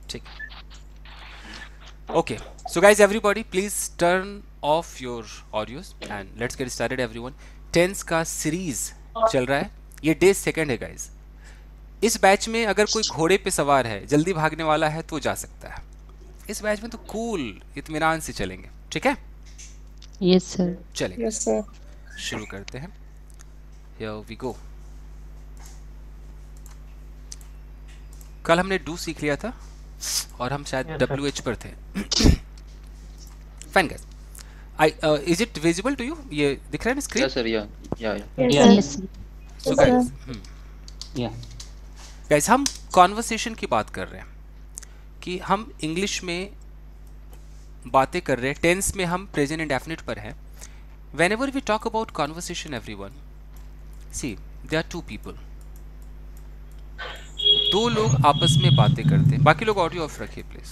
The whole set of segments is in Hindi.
ठीक है। Okay, so guys everybody please turn off your audios and let's get started everyone. Tense का सीरीज चल रहा है, ये डे सेकंड है गाइज। इस बैच में अगर कोई घोड़े पे सवार है, जल्दी भागने वाला है, तो जा सकता है। इस बैच में तो कूल इत्मीनान से चलेंगे, ठीक है? Yes sir. चलेंगे। Yes sir. शुरू करते हैं। Here we go. कल हमने डू सीख लिया था और हम शायद WH पर थे। Fine guys, I is it visible to you? ये दिख रहा है ना screen? Yes, sir. Yeah. Yes so guys हम कॉन्वर्सेशन की बात कर रहे हैं कि हम इंग्लिश में बातें कर रहे हैं, टेंस में हम प्रेजेंट इंडेफिनिट पर हैं। whenever we talk about conversation everyone, see there are two people, दो लोग आपस में बातें करते हैं। बाकी लोग ऑडियो ऑफ रखिए प्लीज।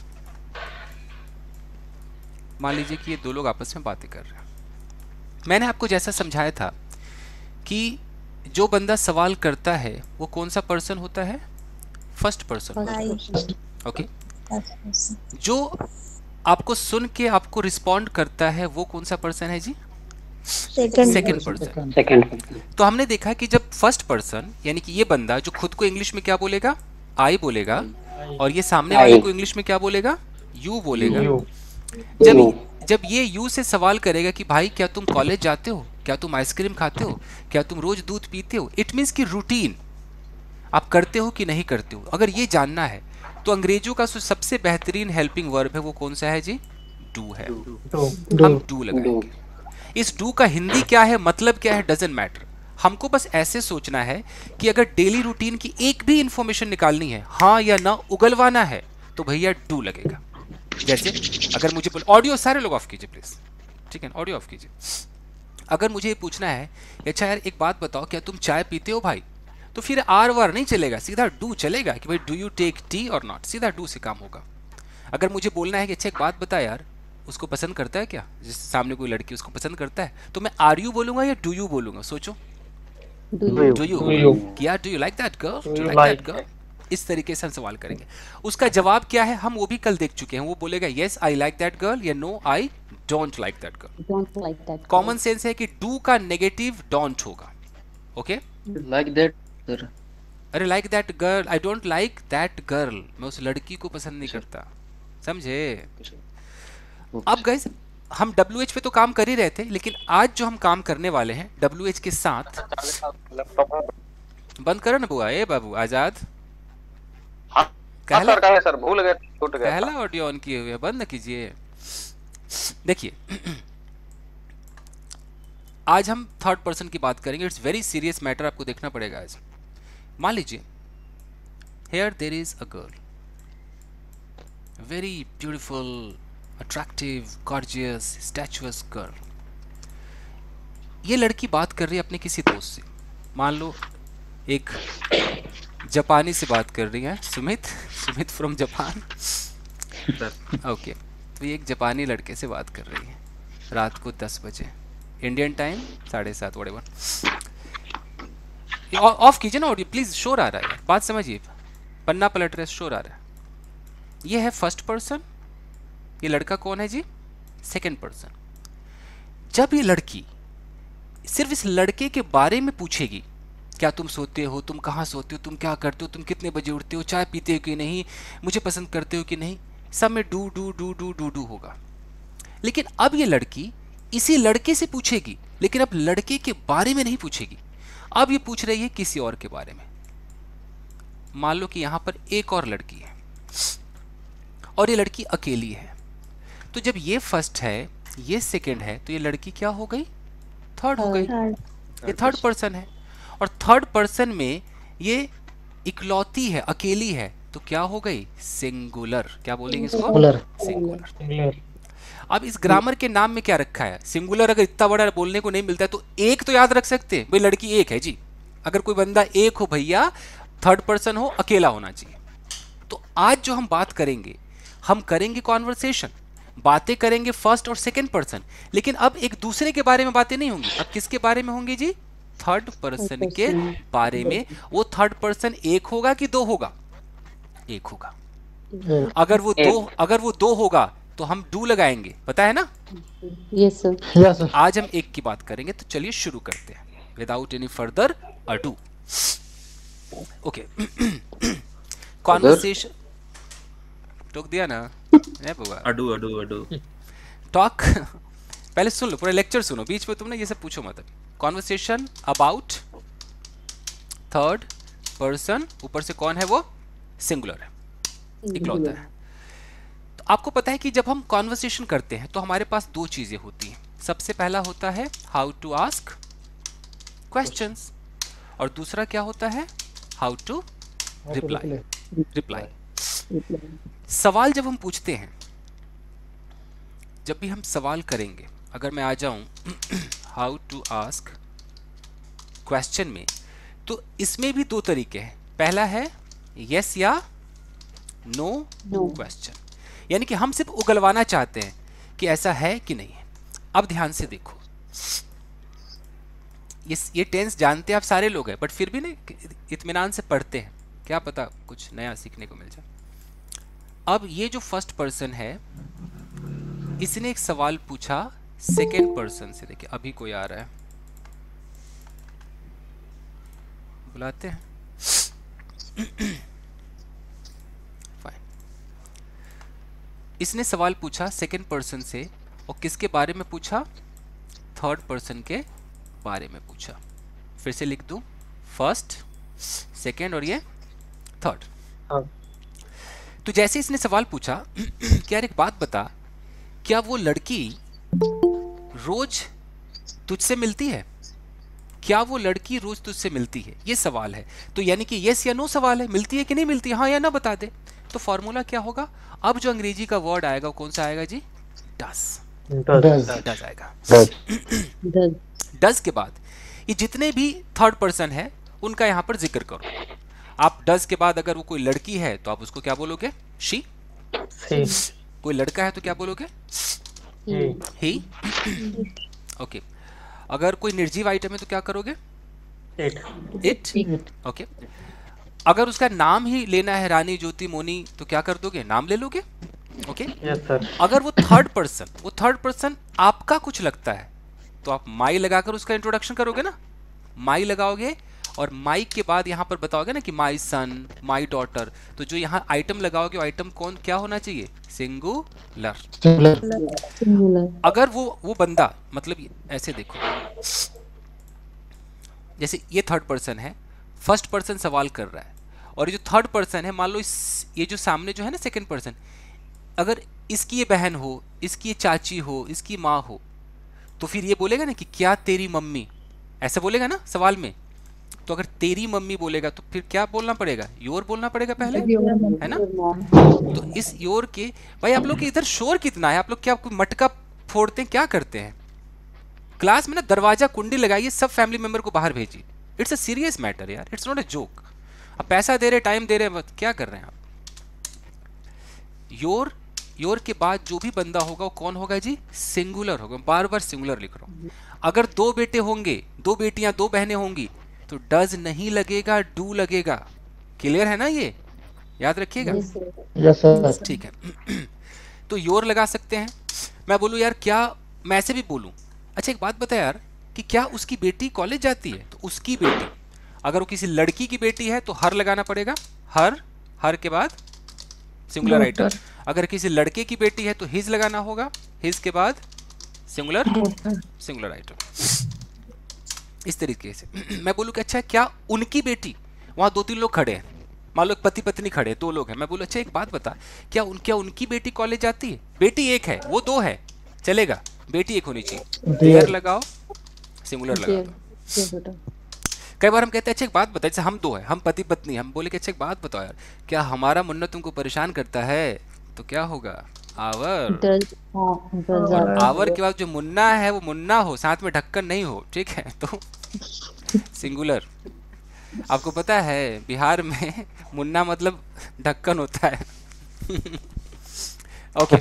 मान लीजिए कि ये दो लोग आपस में बातें कर रहे हैं। मैंने आपको जैसा समझाया था कि जो बंदा सवाल करता है वो कौन सा पर्सन होता है? First person. ओके। जो आपको सुन के आपको रिस्पॉन्ड करता है वो कौन सा पर्सन है जी? Second person. तो हमने देखा कि जब फर्स्ट पर्सन यानी कि ये बंदा जो खुद को इंग्लिश में क्या बोलेगा? आई बोलेगा, और ये सामने वाले को इंग्लिश में क्या बोलेगा? यू बोलेगा। जब ये यू से सवाल करेगा कि भाई क्या तुम कॉलेज जाते हो, क्या तुम आइसक्रीम खाते हो, क्या तुम रोज दूध पीते हो, इट मीन्स कि रूटीन आप करते हो कि नहीं करते हो। अगर ये जानना है तो अंग्रेजों का सबसे बेहतरीन हेल्पिंग वर्ब है वो कौन सा है जी? डू है। हम डू लगाएंगे। इस डू का हिंदी क्या है, मतलब क्या है, डजंट मैटर। हमको बस ऐसे सोचना है कि अगर डेली रूटीन की एक भी इंफॉर्मेशन निकालनी है, हाँ या ना उगलवाना है, तो भैया डू लगेगा। जैसे अगर मुझे ऑडियो सारे लोग ऑफ कीजिए प्लीज, ठीक है? ऑडियो ऑफ कीजिए। अगर मुझे ये पूछना है अच्छा यार एक बात बताओ, क्या तुम चाय पीते हो भाई, तो फिर आर वार नहीं चलेगा, सीधा डू चलेगा कि भाई डू यू टेक टी और नॉट, सीधा डू से काम होगा। अगर मुझे बोलना है कि अच्छा एक बात बता यार, उसको पसंद करता है क्या, जिस सामने कोई लड़की उसको पसंद करता है, तो मैं आर यू बोलूंगा या डू यू बोलूंगा? सोचो। डू यू क्या? Do you like that girl, do you like that girl? इस तरीके से हम सवाल करेंगे। उसका जवाब क्या है हम वो भी कल देख चुके हैं। वो बोलेगा yes I like that girl या no I don't like that girl. Common sense है कि डू का नेगेटिव डोंट होगा। ओके? Like that, sir. अरे like that girl, I don't like that girl, मैं उस लड़की को पसंद नहीं करता। समझे? अब गाइस हम WH पे तो काम कर ही रहे थे, लेकिन आज जो हम काम करने वाले हैं WH के साथ, बंद करो ना बुआ। ए बाबू आजाद, सर भूल गए, छूट गया। पहला ऑडियो ऑन किए हुए, बंद न कीजिए। देखिए आज हम थर्ड पर्सन की बात करेंगे। इट्स वेरी सीरियस मैटर, आपको देखना पड़ेगा आज। मान लीजिए here there is a girl, very beautiful, attractive, gorgeous, statuesque girl. ये लड़की बात कर रही है अपने किसी दोस्त से। मान लो एक जापानी से बात कर रही है, सुमित फ्रॉम जापान। ओके, तो ये एक जापानी लड़के से बात कर रही है रात को 10 बजे इंडियन टाइम, 7:30 व्हाटएवर। ऑफ कीजिए ना ऑडियो प्लीज, शोर आ रहा है, बात समझिए, पन्ना पलट रहे, शोर आ रहा है। ये है फर्स्ट पर्सन, ये लड़का कौन है जी? Second person. जब ये लड़की सिर्फ इस लड़के के बारे में पूछेगी, क्या तुम सोते हो, तुम कहाँ सोते हो, तुम क्या करते हो, तुम कितने बजे उठते हो, चाय पीते हो कि नहीं, मुझे पसंद करते हो कि नहीं, सब में do do do do do do होगा। लेकिन अब ये लड़की इसी लड़के से पूछेगी, लेकिन अब लड़के के बारे में नहीं पूछेगी, अब ये पूछ रही है किसी और के बारे में। मान लो कि यहां पर एक और लड़की है और ये लड़की अकेली है, तो जब ये फर्स्ट है, ये सेकंड है, तो ये लड़की क्या हो गई? थर्ड हो गई। ये थर्ड पर्सन है, और थर्ड पर्सन में ये इकलौती है, अकेली है, तो क्या हो गई? सिंगुलर। क्या बोलेंगे इसको? सिंगुलर। अब इस ग्रामर के नाम में क्या रखा है? सिंगुलर। अगर इतना बड़ा बोलने को नहीं मिलता है तो एक तो याद रख सकते हैं, भाई लड़की एक है जी। अगर कोई बंदा एक हो भैया, थर्ड पर्सन हो, अकेला होना चाहिए। तो आज जो हम बात करेंगे, हम करेंगे कॉन्वर्सेशन, बातें करेंगे फर्स्ट और सेकंड पर्सन, लेकिन अब एक दूसरे के बारे में बातें नहीं होंगी। अब किसके बारे में होंगी जी? थर्ड पर्सन के बारे में। वो थर्ड पर्सन एक होगा कि दो होगा? एक होगा। अगर वो दो होगा तो हम डू लगाएंगे, पता है ना। Yes sir. Yes sir. आज हम एक की बात करेंगे, तो चलिए शुरू करते हैं without any further ado. Okay, conversation टोक दिया ना है बुआ। अडू अडू अडू टॉक पहले सुन लो, पूरा लेक्चर सुनो, बीच में तुम ना ये सब पूछो मत। कॉन्वर्सेशन अबाउट थर्ड पर्सन, ऊपर से कौन है वो, सिंगुलर है, इकलौता है। तो आपको पता है कि जब हम कॉन्वर्सेशन करते हैं तो हमारे पास दो चीजें होती हैं। सबसे पहला होता है हाउ टू आस्क क्वेश्चंस, और दूसरा क्या होता है, हाउ टू रिप्लाई। सवाल जब हम पूछते हैं, जब भी हम सवाल करेंगे, अगर मैं आ जाऊं हाउ टू आस्क क्वेश्चन में, तो इसमें भी दो तरीके हैं। पहला है यस या नो क्वेश्चन, यानी कि हम सिर्फ उगलवाना चाहते हैं कि ऐसा है कि नहीं है। अब ध्यान से देखो, ये टेंस जानते आप सारे लोग हैं, बट फिर भी नहीं इत्मीनान से पढ़ते हैं, क्या पता कुछ नया सीखने को मिल जाए। अब ये जो फर्स्ट पर्सन है, इसने एक सवाल पूछा सेकेंड पर्सन से। देखिए अभी कोई आ रहा है, बुलाते हैं। फाइन, इसने सवाल पूछा सेकेंड पर्सन से, और किसके बारे में पूछा, थर्ड पर्सन के बारे में पूछा। फिर से लिख दूं, फर्स्ट, सेकेंड और ये थर्ड। तो जैसे इसने सवाल पूछा कि यार एक बात बता, क्या वो लड़की रोज तुझसे मिलती है, क्या वो लड़की रोज तुझसे मिलती है, ये सवाल है। तो यानी कि यस या नो सवाल है, मिलती है कि नहीं मिलती, हाँ या ना बता दे। तो फॉर्मूला क्या होगा, अब जो अंग्रेजी का वर्ड आएगा वो कौन सा आएगा जी, डज आएगा। डज के बाद ये जितने भी थर्ड पर्सन है उनका यहाँ पर जिक्र करो। आप डज के बाद अगर वो कोई लड़की है तो आप उसको क्या बोलोगे, शी। कोई लड़का है तो क्या बोलोगे, ही। ओके, अगर कोई निर्जीव आइटम है तो क्या करोगे, इट। ओके, अगर उसका नाम ही लेना है रानी, ज्योति, मोनी, तो क्या कर दोगे, नाम ले लोगे। ओके, अगर वो थर्ड पर्सन आपका कुछ लगता है तो आप माई लगाकर उसका इंट्रोडक्शन करोगे ना, माई लगाओगे, और माई के बाद यहाँ पर बताओगे ना कि माई सन, माई डॉटर। तो जो यहाँ आइटम लगाओगे, आइटम कौन क्या होना चाहिए, सिंगुलर। अगर वो बंदा, मतलब ऐसे देखो, जैसे ये थर्ड पर्सन है, फर्स्ट पर्सन सवाल कर रहा है, और ये जो थर्ड पर्सन है, मान लो ये जो सामने जो है ना सेकंड पर्सन, अगर इसकी ये बहन हो, इसकी ये चाची हो, इसकी माँ हो, तो फिर ये बोलेगा ना कि क्या तेरी मम्मी, ऐसा बोलेगा ना सवाल में। तो अगर तेरी मम्मी बोलेगा तो फिर क्या बोलना पड़ेगा, योर बोलना पड़ेगा पहले, है ना। तो इस योर के, भाई आप लोग के इधर शोर कितना है, आप लोग क्या कोई मटका फोड़ते हैं, क्या करते हैं क्लास में ना, दरवाजा कुंडी लगाइए, सब फैमिली मेंबर को बाहर भेजिए। इट्स अ सीरियस मैटर यार, इट्स नॉट अ जोक। अब पैसा दे रहे, टाइम दे रहे, क्या कर रहे हैं आप। योर के बाद जो भी बंदा होगा वो कौन होगा जी, सिंगुलर होगा। बार बार सिंगुलर लिख रहा हूं। अगर दो बेटे होंगे, दो बेटियां, दो बहनें होंगी, तो डज नहीं लगेगा, डू लगेगा। क्लियर है ना, ये याद रखिएगा। Yes sir. ठीक है। तो योर लगा सकते हैं। मैं बोलूं यार, क्या मैं ऐसे भी बोलूं, अच्छा एक बात बता यार, कि क्या उसकी बेटी कॉलेज जाती है, तो उसकी बेटी। अगर वो किसी लड़की की बेटी है तो हर लगाना पड़ेगा, हर के बाद सिंगुलर आइटम। अगर किसी लड़के की बेटी है तो हिज लगाना होगा, हिज के बाद सिंगुलर आइटम। इस तरीके से मैं बोलूँ कि अच्छा क्या उनकी बेटी, वहाँ दो तीन लोग खड़े हैं, मान लो पति पत्नी खड़े हैं, दो लोग हैं, मैं बोलूँ अच्छा एक बात बता, क्या उनकी बेटी कॉलेज जाती है, बेटी एक है, वो दो है, चलेगा, बेटी एक होनी चाहिए, देयर लगाओ, सिंगुलर लगा दो। कई बार हम कहते हैं अच्छा एक बात बता, जैसे हम दो हैं, हम पति पत्नी, हम बोले कि अच्छा एक बात बताओ यार, क्या हमारा मुन्ना तुमको परेशान करता है, तो क्या होगा, आवर। आवर के बाद जो मुन्ना है वो मुन्ना हो, साथ में ढक्कन नहीं हो, ठीक है, तो सिंगुलर। आपको पता है बिहार में मुन्ना मतलब ढक्कन होता है। ओके,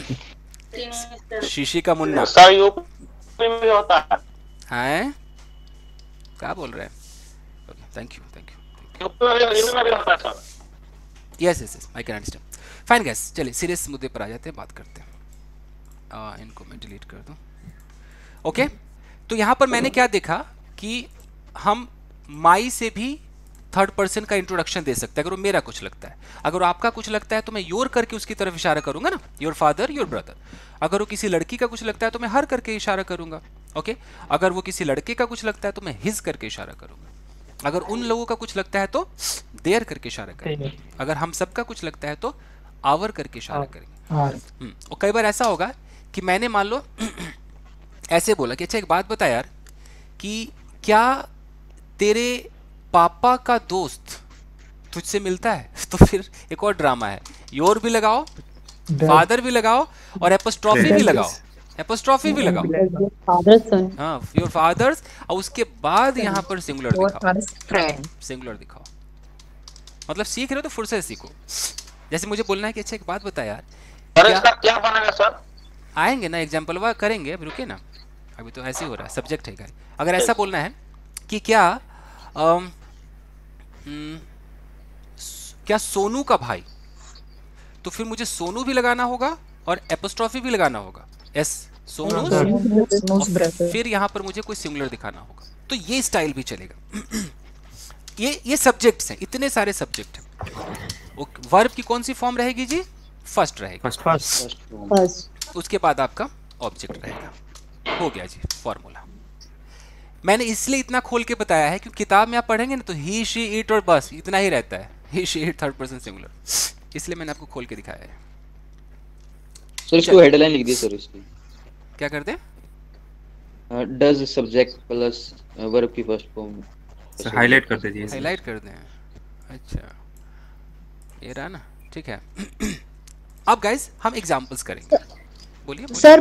शीशी का मुन्ना होता है, क्या बोल रहे हैं। थैंक यू, है। Yes I can understand. Fine guys, चलिए सीरियस मुद्दे पर आ जाते हैं, बात करते हैं। इनको मैं डिलीट कर दूं। ओके, तो यहाँ पर मैंने क्या देखा कि हम माई से भी थर्ड पर्सन का इंट्रोडक्शन दे सकते हैं अगर वो मेरा कुछ लगता है। अगर आपका कुछ लगता है तो मैं योर करके उसकी तरफ इशारा करूंगा ना, योर फादर, योर ब्रदर। अगर वो किसी लड़की का कुछ लगता है तो मैं हर करके इशारा करूंगा। ओके, अगर वो किसी लड़के का कुछ लगता है तो मैं हिज करके इशारा करूंगा। अगर उन लोगों का कुछ लगता है तो देयर करके इशारा करेंगे। अगर हम सबका कुछ लगता है तो आवर करके इशारा करेंगे। और कई बार ऐसा होगा कि मैंने मान लो ऐसे बोला कि अच्छा एक बात बता यार, कि क्या तेरे पापा का दोस्त तुझसे मिलता है? तो फिर एक और ड्रामा है, योर भी लगाओ, फादर भी लगाओ और एपोस्ट्रॉफी भी लगाओ, एपोस्ट्रॉफी भी लगाओ, हाँ, योर फादर्स, और उसके बाद यहाँ पर सिंगुलर दिखाओ, सिंगुलर दिखाओ। मतलब सीख रहे हो तो फुर्सत से सीखो। जैसे मुझे बोलना है कि अच्छा एक बात बता यार, सर इसका क्या बनेगा सर? आएंगे ना एग्जाम्पल वा करेंगे, अभी रुके ना, अभी तो ऐसे ही हो रहा है, सब्जेक्ट है क्या। अगर ऐसा बोलना है कि क्या क्या सोनू का भाई, तो फिर मुझे सोनू भी लगाना होगा और एपोस्ट्रॉफी भी लगाना होगा, एस सोनू, फिर यहाँ पर मुझे कोई सिंगुलर दिखाना होगा। तो ये स्टाइल भी चलेगा। ये सब्जेक्ट्स हैं, इतने सारे सब्जेक्ट हैं। वर्ब की कौन सी फॉर्म रहेगी जी? फर्स्ट रहेगी, फर्स्ट। उसके बाद आपका ऑब्जेक्ट रहेगा। हो गया जी फॉर्मूला। मैंने इसलिए इतना खोल के बताया है क्योंकि किताब में आप पढ़ेंगे ना तो ही, शी, इट और बस इतना ही रहता है, he, she, it third person singular, इसलिए मैंने आपको खोल के दिखाया है। सर इसको हेडलाइन लिख दी सर इसकी। क्या कर दें? डज सब्जेक्ट प्लस वर्ब की फर्स्ट फॉर्म सर हाईलाइट कर दीजिए, हाईलाइट कर दें। अच्छा ये रहा ना, ठीक है। अब गाइस हम एग्जांपल्स करेंगे। बोलिए सर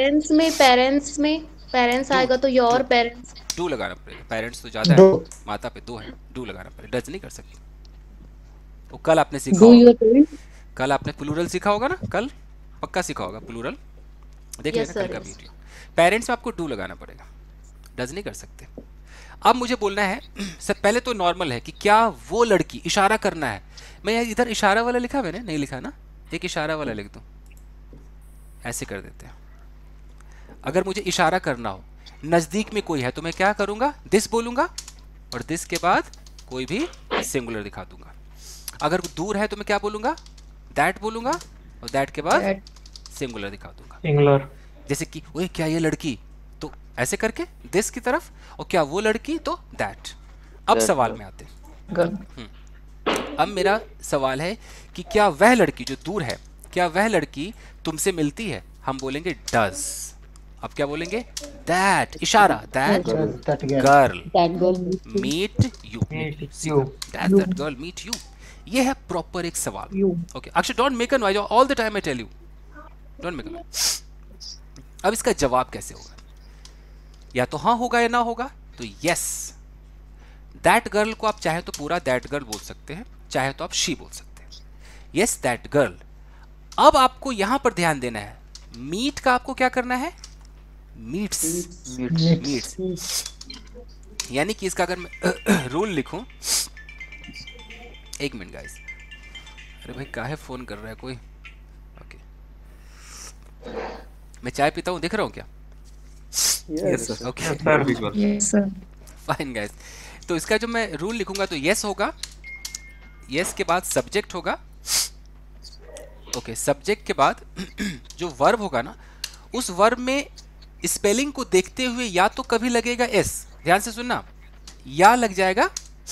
पेरेंट्स आएगा तो योर पेरेंट्स, डू लगाना पड़ेगा। पेरेंट्स तो ज्यादा है, माता पे दो है, डू लगाना पड़ेगा, डज नहीं कर सकते। तो कल आपने सीखा होगा, कल आपने प्लूरल सीखा होगा ना, कल पक्का सीखा होगा प्लूरल, देख लेना कल का वीडियो। पेरेंट्स में आपको डू लगाना पड़ेगा, डज नहीं कर सकते। अब मुझे बोलना है सर, पहले तो नॉर्मल है कि क्या वो लड़की, इशारा करना है। मैं इधर इशारा वाला लिखा, मैंने नहीं लिखा ना, एक इशारा वाला लिख दूं, ऐसे कर देते हैं। अगर मुझे इशारा करना हो, नजदीक में कोई है तो मैं क्या करूंगा, दिस बोलूंगा और दिस के बाद कोई भी सिंगुलर दिखा दूंगा। अगर दूर है तो मैं क्या बोलूंगा, दैट बोलूंगा और दैट के बाद सिंगुलर दिखा दूंगा, सिंगुलर। जैसे कि ओए क्या ये लड़की, तो ऐसे करके दिस की तरफ, और क्या वो लड़की तो दैट। अब सवाल में आते हैं। अब मेरा सवाल है कि क्या वह लड़की जो दूर है, क्या वह लड़की तुमसे मिलती है? हम बोलेंगे डज। अब क्या बोलेंगे, दैट, इशारा, that girl meet you, that girl meet you. ये है प्रॉपर एक सवाल। Okay Akshay, don't make a noise all the time, I tell you, don't make a noise. अब इसका जवाब कैसे होगा? या तो हाँ होगा या ना होगा। तो यस, दैट गर्ल को आप चाहे तो पूरा दैट गर्ल बोल सकते हैं, चाहे तो आप शी बोल सकते हैं। Yes that girl. अब आपको यहां पर ध्यान देना है, मीट का आपको क्या करना है, मीट्स, यानी कि इसका अगर मैं रूल लिखूं, एक मिनट गाइस, अरे भाई काहे फोन कर रहा है कोई। ओके मैं चाय पीता हूं, दिख रहा हूं क्या? Yes sir, okay fine guys. तो इसका जो मैं रूल लिखूंगा तो यस होगा, यस के बाद सब्जेक्ट होगा, ओके सब्जेक्ट के बाद जो वर्ब होगा ना, उस वर्ब में स्पेलिंग को देखते हुए या तो कभी लगेगा एस, ध्यान से सुनना, या लग जाएगा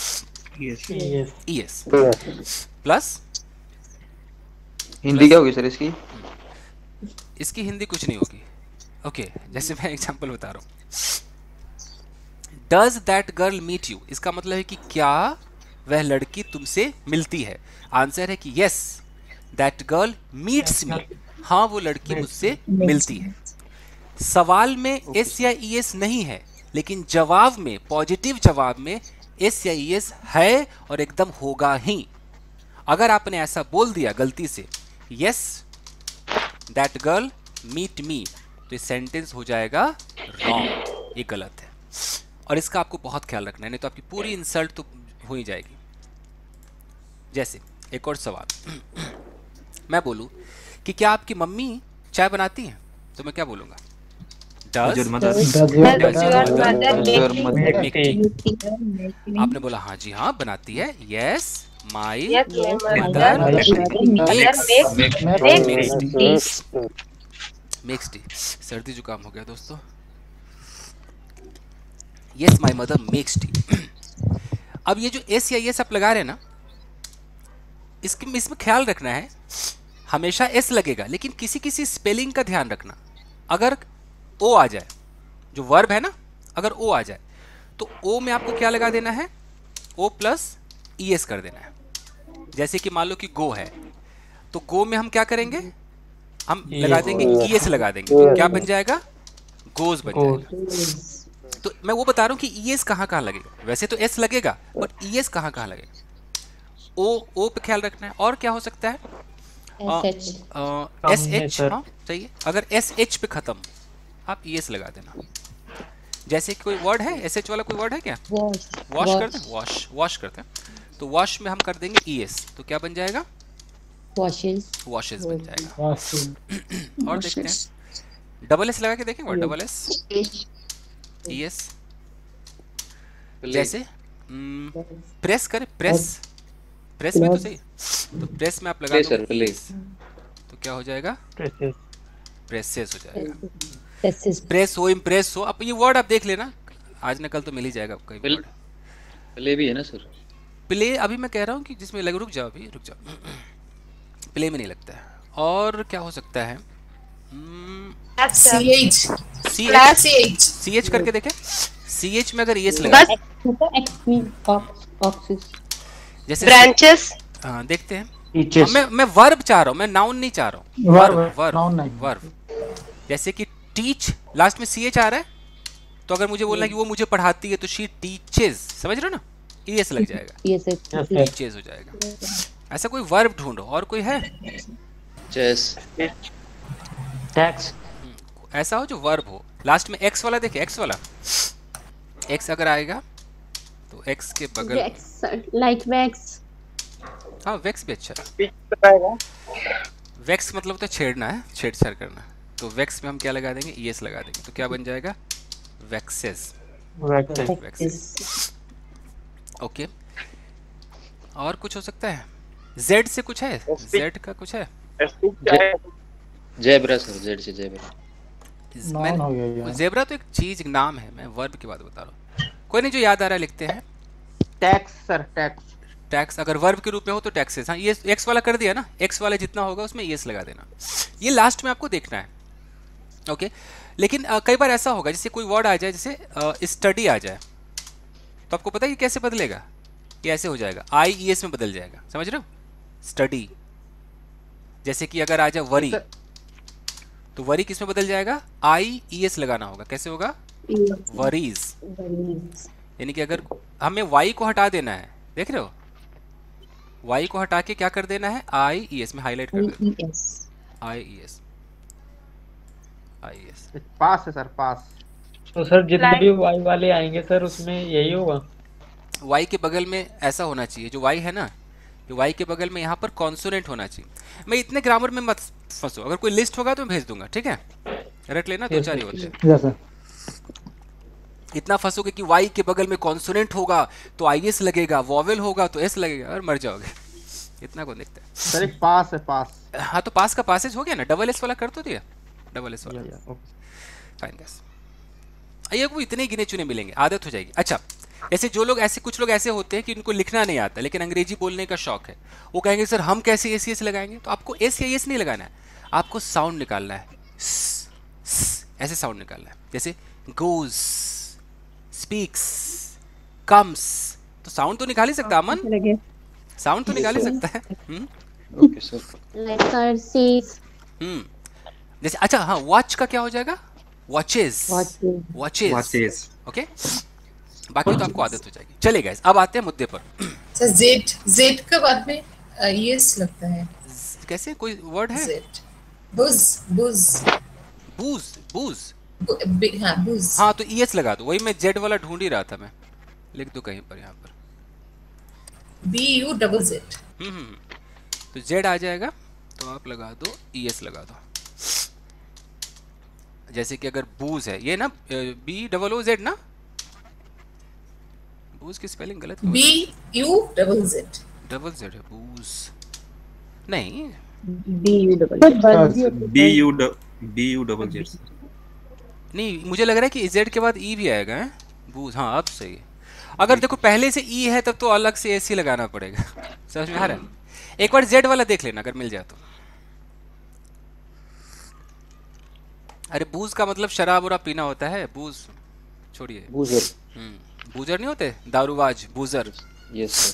यस प्लस हिंदी क्या होगी सर इसकी? इसकी हिंदी कुछ नहीं होगी। ओके जैसे मैं एग्जांपल बता रहा हूं, does that girl meet you, इसका मतलब है कि क्या वह लड़की तुमसे मिलती है। आंसर है कि yes that girl meets me, हाँ वो लड़की मुझसे मिलती है। सवाल में एस या ई एस नहीं है, लेकिन जवाब में, पॉजिटिव जवाब में एस या ई एस है और एकदम होगा ही। अगर आपने ऐसा बोल दिया गलती से, yes that girl meet me, तो ये सेंटेंस हो जाएगा रॉन्ग, ये गलत है। और इसका आपको बहुत ख्याल रखना है, नहीं तो आपकी पूरी इंसल्ट तो हो ही जाएगी। जैसे एक और सवाल, मैं बोलूं कि क्या आपकी मम्मी चाय बनाती हैं, तो मैं क्या बोलूंगा? Does your does mother make tea. आपने बोला हाँ जी हाँ बनाती है, yes my mother makes tea. सर्दी जुकाम हो गया दोस्तों। Yes my mother makes tea. अब ये जो एस या एस आप लगा रहे हैं ना, इसमें ख्याल रखना है, हमेशा एस लगेगा, लेकिन किसी किसी स्पेलिंग का ध्यान रखना। अगर ओ आ जाए, जो वर्ब है ना, अगर ओ आ जाए तो ओ में आपको क्या लगा देना है? ओ प्लस ई एस कर देना है। जैसे कि मान लो कि गो है, तो गो में हम क्या करेंगे? हम लगा देंगे ई एस लगा देंगे, तो क्या बन जाएगा? गोज बन जाएगा। तो मैं वो बता रहा हूँ कि ई एस कहाँ कहाँ लगेगा। वैसे तो एस लगेगा, बट ई एस कहाँ कहाँ लगेगा? ओ पे ख्याल रखना है। और क्या हो सकता है? एस एच, हाँ सही है। अगर एस एच पे खत्म, आप ई एस लगा देना। जैसे कोई वर्ड है एस एच वाला, कोई वर्ड है क्या? वॉश करते हैं, वॉश करते हैं, तो वॉश में हम कर देंगे ई एस, तो क्या बन जाएगा? वॉशेस बन जाएगा। और देखते हैं, डबल एस लगा के देखें, word double S E S. जैसे प्रेस करें, प्रेस में तो सही, तो प्रेस में आप लगा दो प्लेस, तो क्या हो जाएगा? प्रेसेस हो जाएगा। प्रेस हो, इम्प्रेस हो, अब ये वर्ड आप देख लेना, आज न कल तो मिल ही जाएगा आपको वर्ड। प्ले भी है ना सर? प्ले अभी मैं कह रहा हूँ कि जिसमें लग, रुक जाओ अभी, रुक जाओ, प्ले में नहीं लगता है। और क्या हो सकता है? सी एच करके देखें, सी एच में अगर एस लगा, जैसे ब्रांचेस, हाँ देखते हैं। मैं वर्ब चाह रहा हूँ, मैं नाउन नहीं चाह रहा हूँ, वर्ब। जैसे कि टीच, लास्ट में सी एच आ रहा है, तो अगर मुझे बोलना है कि वो मुझे पढ़ाती है, तो शी टीचेस, समझ रहे हो ना? ई एस लग जाएगा, टीचेस हो जाएगा। ऐसा कोई वर्ब ढूंढो। और कोई है? चेस, टैक्स, ऐसा हो जो वर्ब हो, लास्ट में एक्स वाला देखे, एक्स वाला, एक्स अगर आएगा तो एक्स के बगल, लाइक वैक्स। हाँ वैक्स भी अच्छा है। वैक्स मतलब तो छेड़ना है, छेड़छाड़ करना, तो वैक्स में हम क्या लगा देंगे? ई एस लगा देंगे, तो क्या बन जाएगा? वैक्सेस। ओके। और कुछ हो सकता है? जेड से कुछ है? जेड का कुछ है? जेब्रा सर, जेड से जेब्रा। जेब्रा तो एक चीज, नाम है, मैं वर्ब की बात बता रहा हूँ। कोई नहीं, जो याद आ रहा है लिखते हैं। टैक्स सर, टैक्स अगर वर्ब के रूप में हो तो टैक्सेस। हाँ ये एक्स वाला कर दिया ना, एक्स वाला जितना होगा उसमें एस लगा देना। ये लास्ट में आपको देखना है, ओके। लेकिन कई बार ऐसा होगा, जैसे कोई वर्ड आ जाए, जैसे स्टडी आ जाए, तो आपको पता है ये कैसे बदलेगा? ये ऐसे हो जाएगा, आई ई एस में बदल जाएगा, समझ रहे हो? स्टडी। जैसे कि अगर आ जाए वरी, तो वरी किस में बदल जाएगा? आई ई एस लगाना होगा, कैसे होगा? वरीज। यानी कि अगर हमें वाई को हटा देना है, देख रहे हो, वाई को हटा के क्या कर देना है? आई ई एस में हाईलाइट कर देना, आई ई एस, आई एस। पास है सर, पास। तो सर जितने भी वाई वाले आएंगे सर, उसमें यही होगा? वाई के बगल में ऐसा होना चाहिए, जो वाई है ना, जो वाई के बगल में यहाँ पर कॉन्सोनेंट होना चाहिए। मैं इतने ग्रामर में मत फंसो, अगर कोई लिस्ट होगा तो मैं भेज दूंगा, ठीक है? रट लेना, दो चार ही होते हैं। इतना फंसोगे कि वाई के बगल में कॉन्सोनेंट होगा तो आई एस लगेगा, वॉवेल होगा तो एस लगेगा, और मर जाओगे। इतना कौन देखता है? सर एक पास है, पास। हाँ तो पास का पासेज हो गया ना, डबल एस वाला कर तो दिया, डबल एस वाला। फाइन गाइस, ये वो इतने गिने चुने मिलेंगे, आदत हो जाएगी। अच्छा, जैसे जो लोग ऐसे, कुछ लोग ऐसे होते हैं कि उनको लिखना नहीं आता लेकिन अंग्रेजी बोलने का शौक है, वो कहेंगे सर हम कैसे एस एस लगाएंगे? तो आपको एस या एस नहीं लगाना है, आपको साउंड निकालना है, ऐसे साउंड निकालना है। जैसे गोज, स्पीक्स, कम्स, तो साउंड तो निकाल ही सकता है अमन, साउंड तो निकाल ही सकता है। Okay sir. जैसे अच्छा हाँ, वॉच का क्या हो जाएगा? Watches, watches, okay. बाकी तो आपको आदत हो जाएगी। चले गाइस, अब आते हैं मुद्दे पर। सर जेड का बाद में यस लगता है, कैसे? कोई वर्ड है? बुज, बुज, बूज, बूज, हाँ बुज। हाँ तो ईएस लगा दो, वही मैं जेड वाला ढूंढ ही रहा था, मैं लिख दो कहीं पर, यहाँ पर BU डबल जेड। तो जेड आ जाएगा, तो आप लगा दो ES लगा दो। जैसे कि अगर बूज है ये ना BOOZ ना, बूज की स्पेलिंग गलत क्यों BUZZ। डबल जेड है बूज नहीं, BUZZ। नहीं मुझे लग रहा है कि Z के बाद E भी आएगा है? बूज, हाँ अब सही है। अगर देखो पहले से E है तब तो अलग से AC लगाना पड़ेगा। समझ में आ रहा है? एक बार Z वाला देख लेना अगर मिल जाए तो। अरे बूज का मतलब शराब वराब पीना होता है, बूज छोड़िए। बूजर। बूजर नहीं होते, दारूबाज, बूजर। Yes sir.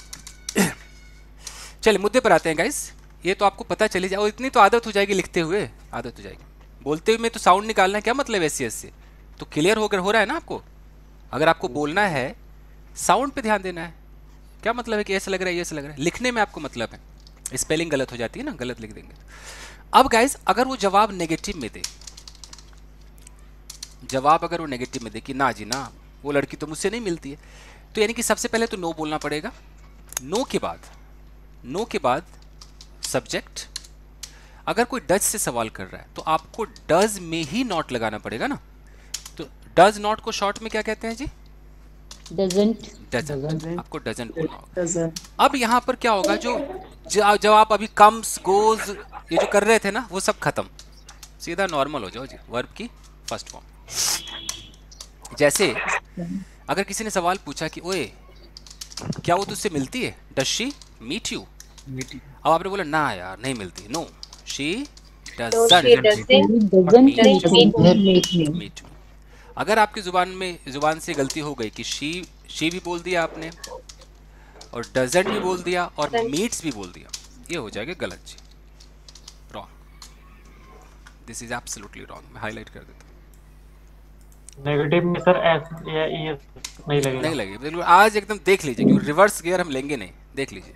चलिए मुद्दे पर आते हैं गाइस। ये तो आपको पता चली जाए, और इतनी तो आदत हो जाएगी, लिखते हुए आदत हो जाएगी, बोलते हुए में तो साउंड निकालना है, क्या मतलब ऐसे ऐसे तो क्लियर होकर हो रहा है ना आपको। अगर आपको बोलना है साउंड पे ध्यान देना है, क्या मतलब है कि ऐसा लग रहा है, ये ऐसा लग रहा है, लिखने में आपको मतलब है, स्पेलिंग गलत हो जाती है ना, गलत लिख देंगे। अब गाइस अगर वो जवाब नेगेटिव में दे, जवाब अगर वो नेगेटिव में दे कि ना जी ना वो लड़की तो मुझसे नहीं मिलती है, तो यानी कि सबसे पहले तो नो बोलना पड़ेगा। नो के बाद सब्जेक्ट। अगर कोई डज से सवाल कर रहा है तो आपको डज में ही नॉट लगाना पड़ेगा ना। तो डज नॉट को शॉर्ट में क्या कहते हैं जी? डजंट। आपको डजंट बोलना होगा। अब यहाँ पर क्या होगा, जब आप अभी कम्स गोज ये जो कर रहे थे ना वो सब खत्म, सीधा नॉर्मल हो जाओ जी, वर्ब की फर्स्ट फॉर्म। जैसे अगर किसी ने सवाल पूछा कि ओए क्या वो तुझसे मिलती है, डज शी मीट यू, अब आपने बोला ना यार नहीं मिलती, no she doesn't meet me. अगर आपकी जुबान से गलती हो गई कि शी भी बोल दिया आपने और डजंट भी बोल दिया और मीट्स भी बोल दिया, ये हो जाएगा गलत जी, wrong. This is absolutely wrong. मैं हाईलाइट कर देता हूँ। नेगेटिव में सर एस या ES नहीं लगेगा। नहीं लगेगा बिल्कुल। आज एकदम देख लीजिए क्योंकि रिवर्स गियर हम लेंगे नहीं, देख लीजिए।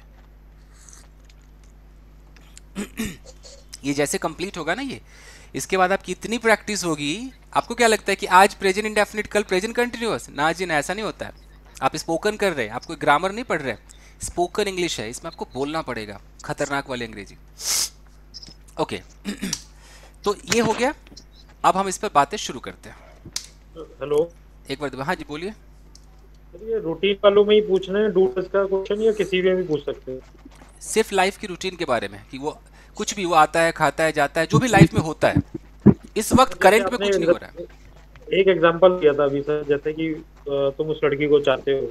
ये जैसे कंप्लीट होगा ना ये, इसके बाद आपकी इतनी प्रैक्टिस होगी, आपको क्या लगता है कि आज प्रेजेंट इंडेफिनिट कल प्रेजेंट कंटिन्यूअस? ना जी ना, ऐसा नहीं होता है। आप स्पोकन कर रहे हैं, आप कोई ग्रामर नहीं पढ़ रहे हैं, स्पोकन इंग्लिश है, इसमें आपको बोलना पड़ेगा खतरनाक वाली अंग्रेजी। ओके तो ये हो गया। अब हम इस पर बातें शुरू करते हैं। हेलो, एक बार हाँ जी बोलिए। ये रूटीन वालों में ही पूछना है डूडस का क्वेश्चन या किसी में भी पूछ सकते हैं? सिर्फ लाइफ की रूटीन के बारे में कि वो कुछ भी, वो आता है खाता है जाता है, जो भी लाइफ में होता है इस वक्त करंट में कुछ नहीं हो रहा है। एक एग्जांपल दिया था अभी सर, जैसे कि तुम उस लड़की को चाहते हो,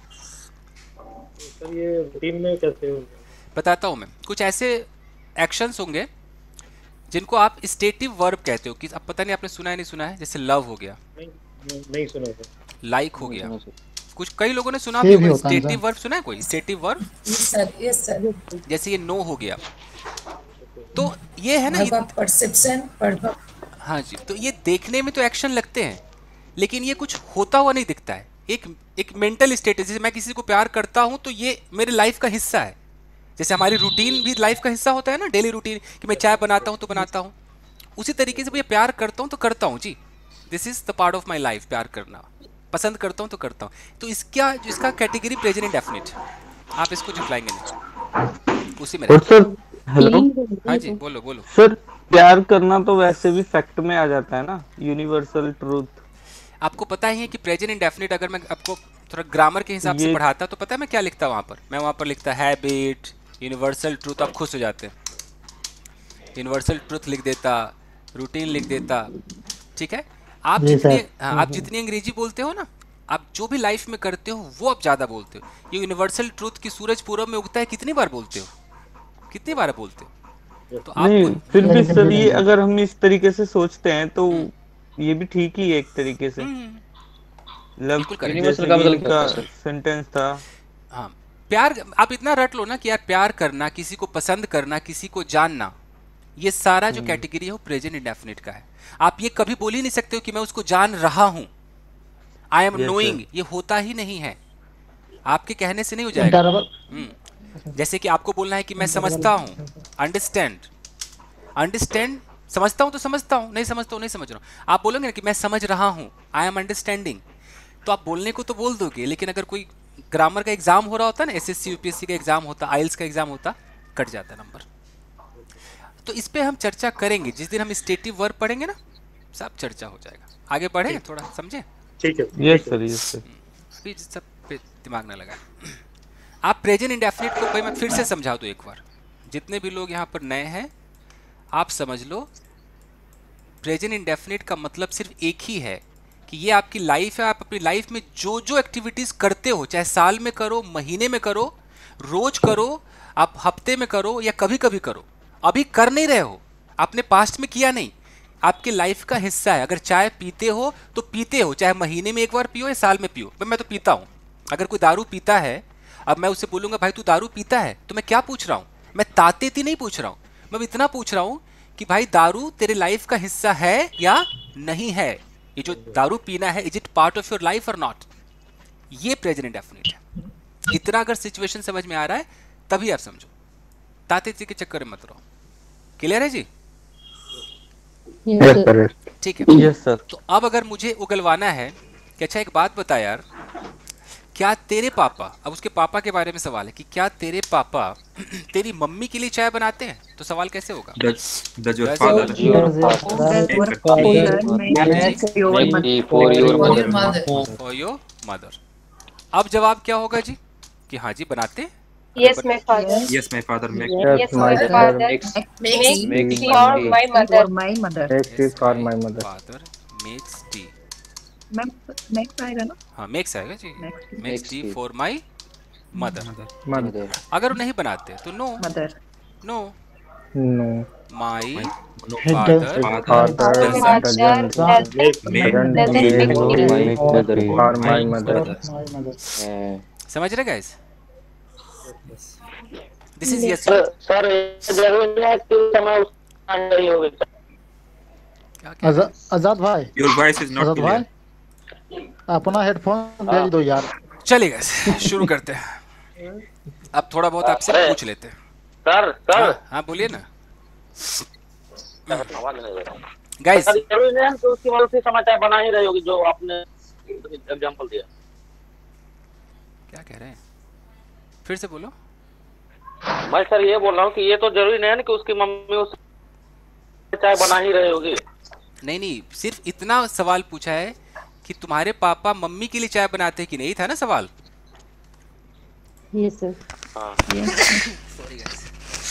सर ये रूटीन में कैसे हो? बताता हूँ मैं। कुछ ऐसे एक्शंस होंगे जिनको आप स्टेटिव वर्ब कहते हो, कि अब पता नहीं आपने सुना है नहीं सुना है, जैसे लव हो गया, नहीं सुना सर। लाइक हो गया, कुछ कई लोगों ने सुना भी होगा। स्टेटिव वर्ब सुना है कोई? Stative verb yes sir. जैसे ये नो हो गया, तो ये है ना परसेप्शन। हाँ जी, तो ये देखने में तो एक्शन लगते हैं लेकिन ये कुछ होता हुआ नहीं दिखता है। एक मेंटल स्टेट है, जैसे मैं किसी को प्यार करता हूँ तो ये मेरे लाइफ का हिस्सा है। जैसे हमारी रूटीन भी लाइफ का हिस्सा होता है ना, डेली रूटीन, कि मैं चाय बनाता हूँ तो बनाता हूँ, उसी तरीके से मैं प्यार करता हूँ तो करता हूँ जी। This is the part of my life, प्यार करना, पसंद करता हूँ तो करता हूँ। तो इसका कैटेगरी प्रेजेंट इंडेफिनिट, आप इसको झुकलाएंगे नहीं उसी में। सर हेलो, हाँ जी बोलो बोलो। सर प्यार करना तो वैसे भी फैक्ट में आ जाता है ना, यूनिवर्सल ट्रूथ। आपको पता ही है कि प्रेजेंट इंडेफिनिट अगर मैं आपको थोड़ा ग्रामर के हिसाब से पढ़ाता तो पता है मैं क्या लिखता वहाँ पर? मैं वहाँ पर लिखता हैबिट, यूनिवर्सल ट्रूथ, आप खुश हो जाते हैं, यूनिवर्सल ट्रूथ लिख देता, रूटीन लिख देता, ठीक है। आप जितनी अंग्रेजी बोलते हो ना, आप जो भी लाइफ में करते हो वो आप ज़्यादा बोलते हो। ये यूनिवर्सल ट्रूथ की सूरज पूरब में उगता है कितनी बार बोलते हो, कितनी बार बोलते हो? तो नहीं फिर भी सर ये अगर हम इस तरीके से सोचते हैं तो ये भी ठीक ही है एक तरीके से। लव यूनिवर्सल का मतलब क्या सेंटेंस था। हाँ, प्यार आप इतना रट लो ना कि यार प्यार करना, किसी को पसंद करना, किसी को जानना, ये सारा जो कैटेगरी है वो प्रेजेंट इंडेफिनिट का है। आप ये कभी बोल ही नहीं सकते हो कि मैं उसको जान रहा हूं, आई एम नोइंग, ये होता ही नहीं है, आपके कहने से नहीं हो जाएगा। जैसे कि आपको बोलना है कि मैं समझता हूँ, अंडरस्टैंड, समझता हूँ तो समझता हूँ, नहीं समझता हूँ नहीं समझ रहा हूँ। आप बोलोगे ना कि मैं समझ रहा हूँ, आई एम अंडरस्टैंडिंग, तो आप बोलने को तो बोल दोगे, लेकिन अगर कोई ग्रामर का एग्जाम हो रहा होता ना, SSC UPSC का एग्जाम होता, IELTS का एग्जाम होता, कट जाता नंबर। तो इस पे हम चर्चा करेंगे जिस दिन हम स्टेटिव वर्ब पढ़ेंगे ना, सब चर्चा हो जाएगा। आगे बढ़े, थोड़ा समझे? ठीक है। Yes sir, yes sir. अभी सब पे दिमाग ना लगा। आप प्रेजेंट इंडेफिनिट को भाई मैं फिर से समझा दूं एक बार, जितने भी लोग यहाँ पर नए हैं आप समझ लो। प्रेजेंट इंडेफिनिट का मतलब सिर्फ एक ही है कि ये आपकी लाइफ है। आप अपनी लाइफ में जो जो एक्टिविटीज करते हो, चाहे साल में करो, महीने में करो, रोज करो, आप हफ्ते में करो या कभी कभी करो, अभी कर नहीं रहे हो, आपने पास्ट में किया नहीं, आपके लाइफ का हिस्सा है। अगर चाय पीते हो तो पीते हो, चाहे महीने में एक बार पियो या साल में पियो। मैं तो पीता हूँ। अगर कोई दारू पीता है, अब मैं उससे बोलूंगा भाई तू दारू पीता है, तो मैं क्या पूछ रहा हूँ? मैं तातेती नहीं पूछ रहा हूँ, मैं इतना पूछ रहा हूँ कि भाई दारू तेरे लाइफ का हिस्सा है या नहीं है। ये जो दारू पीना है, is it part of your life और नॉट? ये प्रेजेंट इंडेफिनिट है। इतना अगर सिचुएशन समझ में आ रहा है तभी आप समझो, तातेती के चक्कर में मत रहो। क्लियर है जी? Yes, sir. ठीक है। Yes sir. तो अब अगर मुझे उगलवाना है कि अच्छा एक बात बता यार, क्या तेरे पापा, अब उसके पापा के बारे में सवाल है कि क्या तेरे पापा तेरी मम्मी के लिए चाय बनाते हैं, तो सवाल कैसे होगा? Does your Does father your- make tea for your mother? For your mother. अब जवाब क्या होगा जी? कि हाँ जी बनाते हैं। Yes, my father. Yes, my father makes Yes, my father makes makes tea for my mother. Yes, my father makes tea. Next आएगा ना? हाँ makes आएगा जी। Makes tea for my mother. mother. अगर नहीं बनाते तो no. Mother No. No. My Father father doesn't For my mother. समझ रहे guys? This is yes. Sir जरूरी है कि उस समय उसका नहीं होगी सर। क्या कह रहे हैं? आजाद भाई, Your voice is not Azad clear. भाई अपना हेडफोन भेज दो यार। चलिए guys, शुरू करते हैं। अब थोड़ा बहुत आपसे पूछ लेते हैं। सर हाँ बोलिए ना आवाज नहीं दे रहा हूँ। गाइस। सर जरूरी नहीं है कि उसकी वजह से समाचार बना ही रही होगी जो आपने एग्जांपल दिया। क्या कह रहे हैं? फिर से बोलो। मैं सर ये बोल रहा हूँ कि ये तो जरूरी नहीं है कि उसकी मम्मी उस चाय बना ही रही होगी। नहीं, सिर्फ इतना सवाल पूछा है कि तुम्हारे पापा मम्मी के लिए चाय बनाते हैं कि नहीं, था ना सवाल? Yes, sir. हाँ। सॉरी गाइस,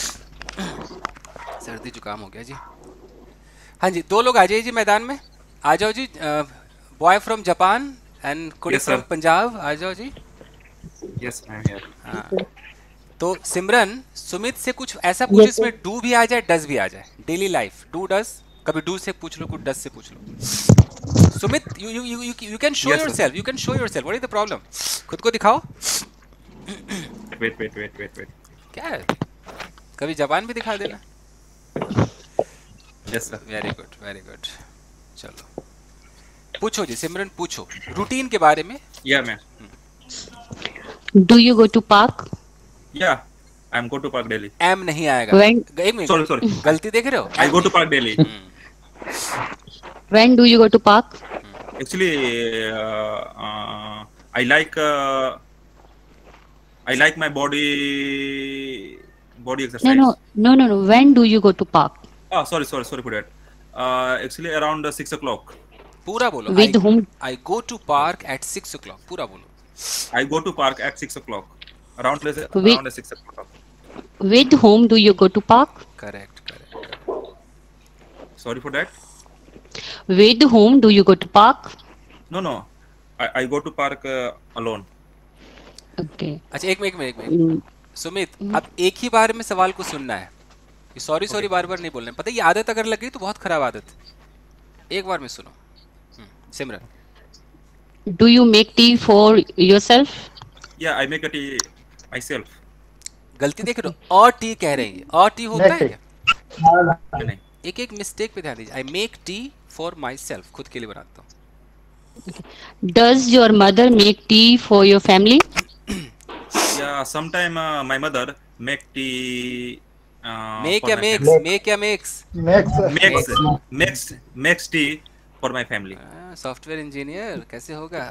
सर्दी जुकाम हो गया जी। हाँ जी, दो लोग आ जाइए जी मैदान में। आ जाओ जी, बॉय फ्रॉम जापान एंड कुड़ी Yes, sir. फ्रॉम पंजाब। आ जाओ जी। Yes, I am here. हाँ, तो सिमरन सुमित से कुछ ऐसा पूछ इसमें डू भी आ जाए, डज भी आ जाए। डेली लाइफ, डू डज, कभी डू से पूछ लो, कुछ डज से पूछ लो। Sumit, you can show Yes, sir. Yourself, you can show yourself. What is the problem? खुद को दिखाओ। Wait. क्या है? कभी जबान भी दिखा देना। Yes, sir. Very good. चलो पूछो जी सिमरन, पूछो रूटीन के बारे में। Yeah, man. Do you go to park? Yeah, I'm go to park daily. M नहीं आएगा। When- एक मिनट, Sorry. गलती देख रहे हो? I go to park daily. When do you go to park? Actually, I like my body exercise. No. When do you go to park? Oh, sorry for that. Actually, around 6 o'clock. पूरा बोलो। With whom? I go to park at 6 o'clock। पूरा बोलो। I go to park at 6 o'clock. Around 6 o'clock. With whom do you go to park? Correct. Sorry for that. With whom do you go to park? No. I go to park alone. Okay. अच्छा एक मिनट सुमित, अब एक ही बार में सवाल को सुनना है। सॉरी बार नहीं बोलना। पता है ये आदत अगर लग गई तो बहुत खराब आदत है। एक बार में सुनो। सिमरन, Do you make tea for yourself? Yeah, I make a tea myself. गलती देख रहे हो, और टी कह रहे हैं। और टी होता है क्या? नहीं. एक मिस्टेक पे ध्यान दीजिए। I make tea for my सेल्फ, खुद के लिए बनाता हूँ। Does your mother make tea for your family? Yeah, sometime my mother make tea. Make for या my मेक्स? family. मेक या makes? Makes tea for my family. Software engineer कैसे होगा?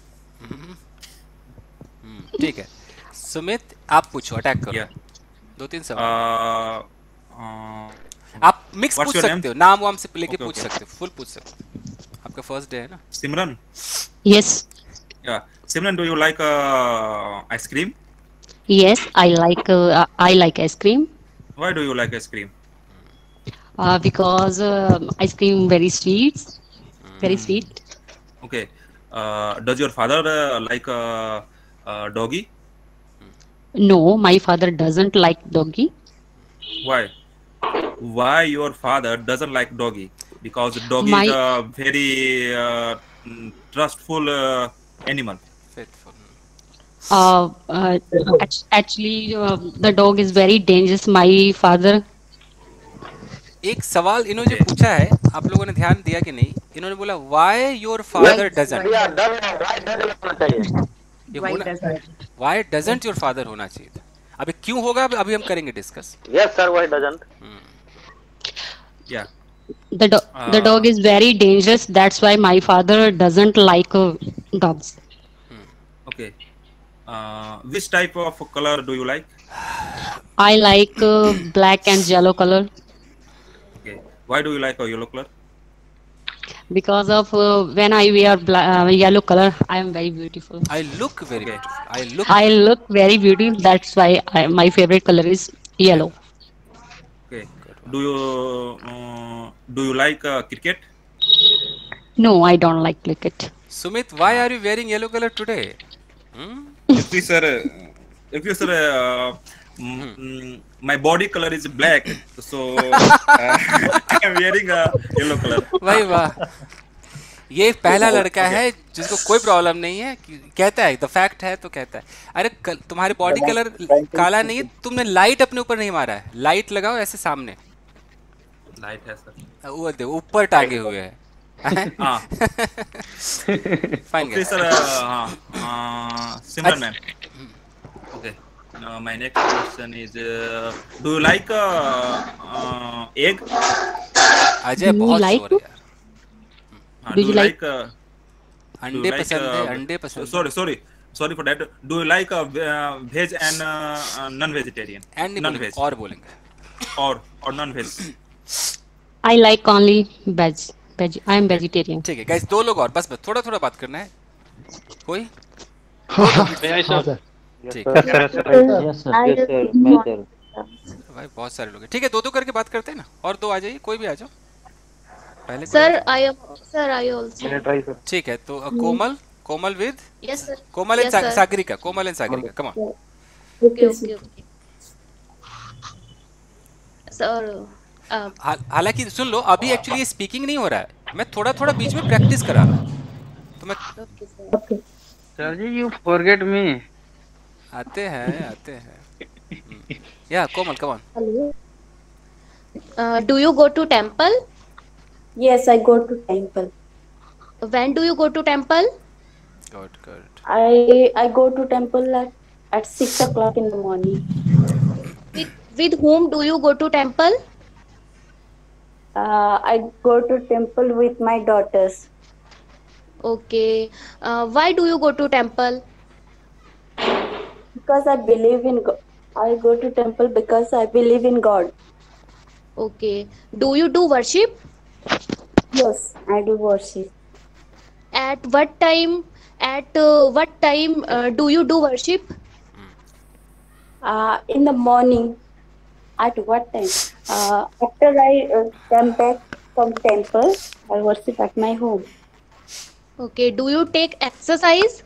ठीक है सुमित, आप पूछो, अटैक करो। Yeah. 2-3 सवाल। Uh, आप मिक्स What's पूछ your name? सकते हो, नाम वाम से लेके Okay, पूछ okay. सकते हो, फुल पूछ सकते हो, आपका फर्स्ट डे है ना। Simran. Yes. Yeah. Simran, do you like ice cream? Yes, I like ice cream Why do you like ice cream? because ice cream very sweet, very sweet. Okay. Does your father like doggy? No, my father doesn't like doggy Why? Why your father doesn't like doggy? Because doggy is my a very trustful animal. Faithful. actually the dog is very dangerous. My father एक सवाल इन्होंने जो पूछा है, आप लोगों ने ध्यान दिया कि नहीं, इन्होंने बोला व्हाई योर फादर डजंट, ये होना, व्हाई डजंट योर फादर होना चाहिए था। अभी क्यों होगा अभी हम करेंगे discuss. Yes sir, why doesn't. Yeah. the dog is very dangerous, that's why my father doesn't like dogs. Okay. Which type of color do you like? I like black and yellow color Okay. Why do you like a yellow color? because of when I wear yellow color I am very beautiful. I look very beautiful. I look very beautiful, that's why my favorite color is yellow. Okay. Do you like cricket? No, I don't like cricket. Sumit, why are you wearing yellow color today? If you sir, my body color is black, so I am wearing a yellow color. भाई वाह, ये पहला लड़का है जिसको कोई प्रॉब्लम नहीं है, कहता है द फैक्ट है तो कहता है। अरे तुम्हारे बॉडी कलर काला नहीं है, तुमने लाइट अपने ऊपर नहीं मारा है, लाइट लगाओ ऐसे सामने। लाइट है सर, वो देखो ऊपर टांगे हुए हैं। हाँ फाइन सर। हाँ Simran ma'am. Okay, my next question is do you like egg? Ajay बहुत शोर है यार। Do you like अंडे पसंद है, अंडे पसंद। sorry for that. Do you like veg and non-vegetarian? And non-veg और बोलेंगे और non-veg. I like only veg. I am vegetarian. ठीक है गाइस, दो लोग और, बस थोड़ा थोड़ा बात करना है। कोई ठीक है भाई, बहुत सारे लोग हैं। ठीक है, दो दो करके बात करते हैं ना, और दो आ जाइए, कोई भी आ जाओ पहले। Sir I also. ठीक है, तो Komal with yes sir, Komal and Sagarika, Komal and Sagarika, come on. Okay sir. हालांकि सुन लो, अभी एक्चुअली ये स्पीकिंग नहीं हो रहा है, मैं थोड़ा थोड़ा बीच में प्रैक्टिस करा रहा हूँ, तो मैं सर जी यू फॉरगेट मी। आते हैं या Komal, come on. Do you go to temple? Yes, I go to temple. When do you go to temple? Good. I go to temple at 6 o'clock in the morning. With whom do you go to temple? I go to temple with my daughters. Okay. Why do you go to temple? Because I believe in God. I go to temple because I believe in God. Okay. Do you do worship? Yes, I do worship. At what time? Do you do worship? In the morning. At what time? After I come back from temple, I worship at my home. Okay. Do you take exercise?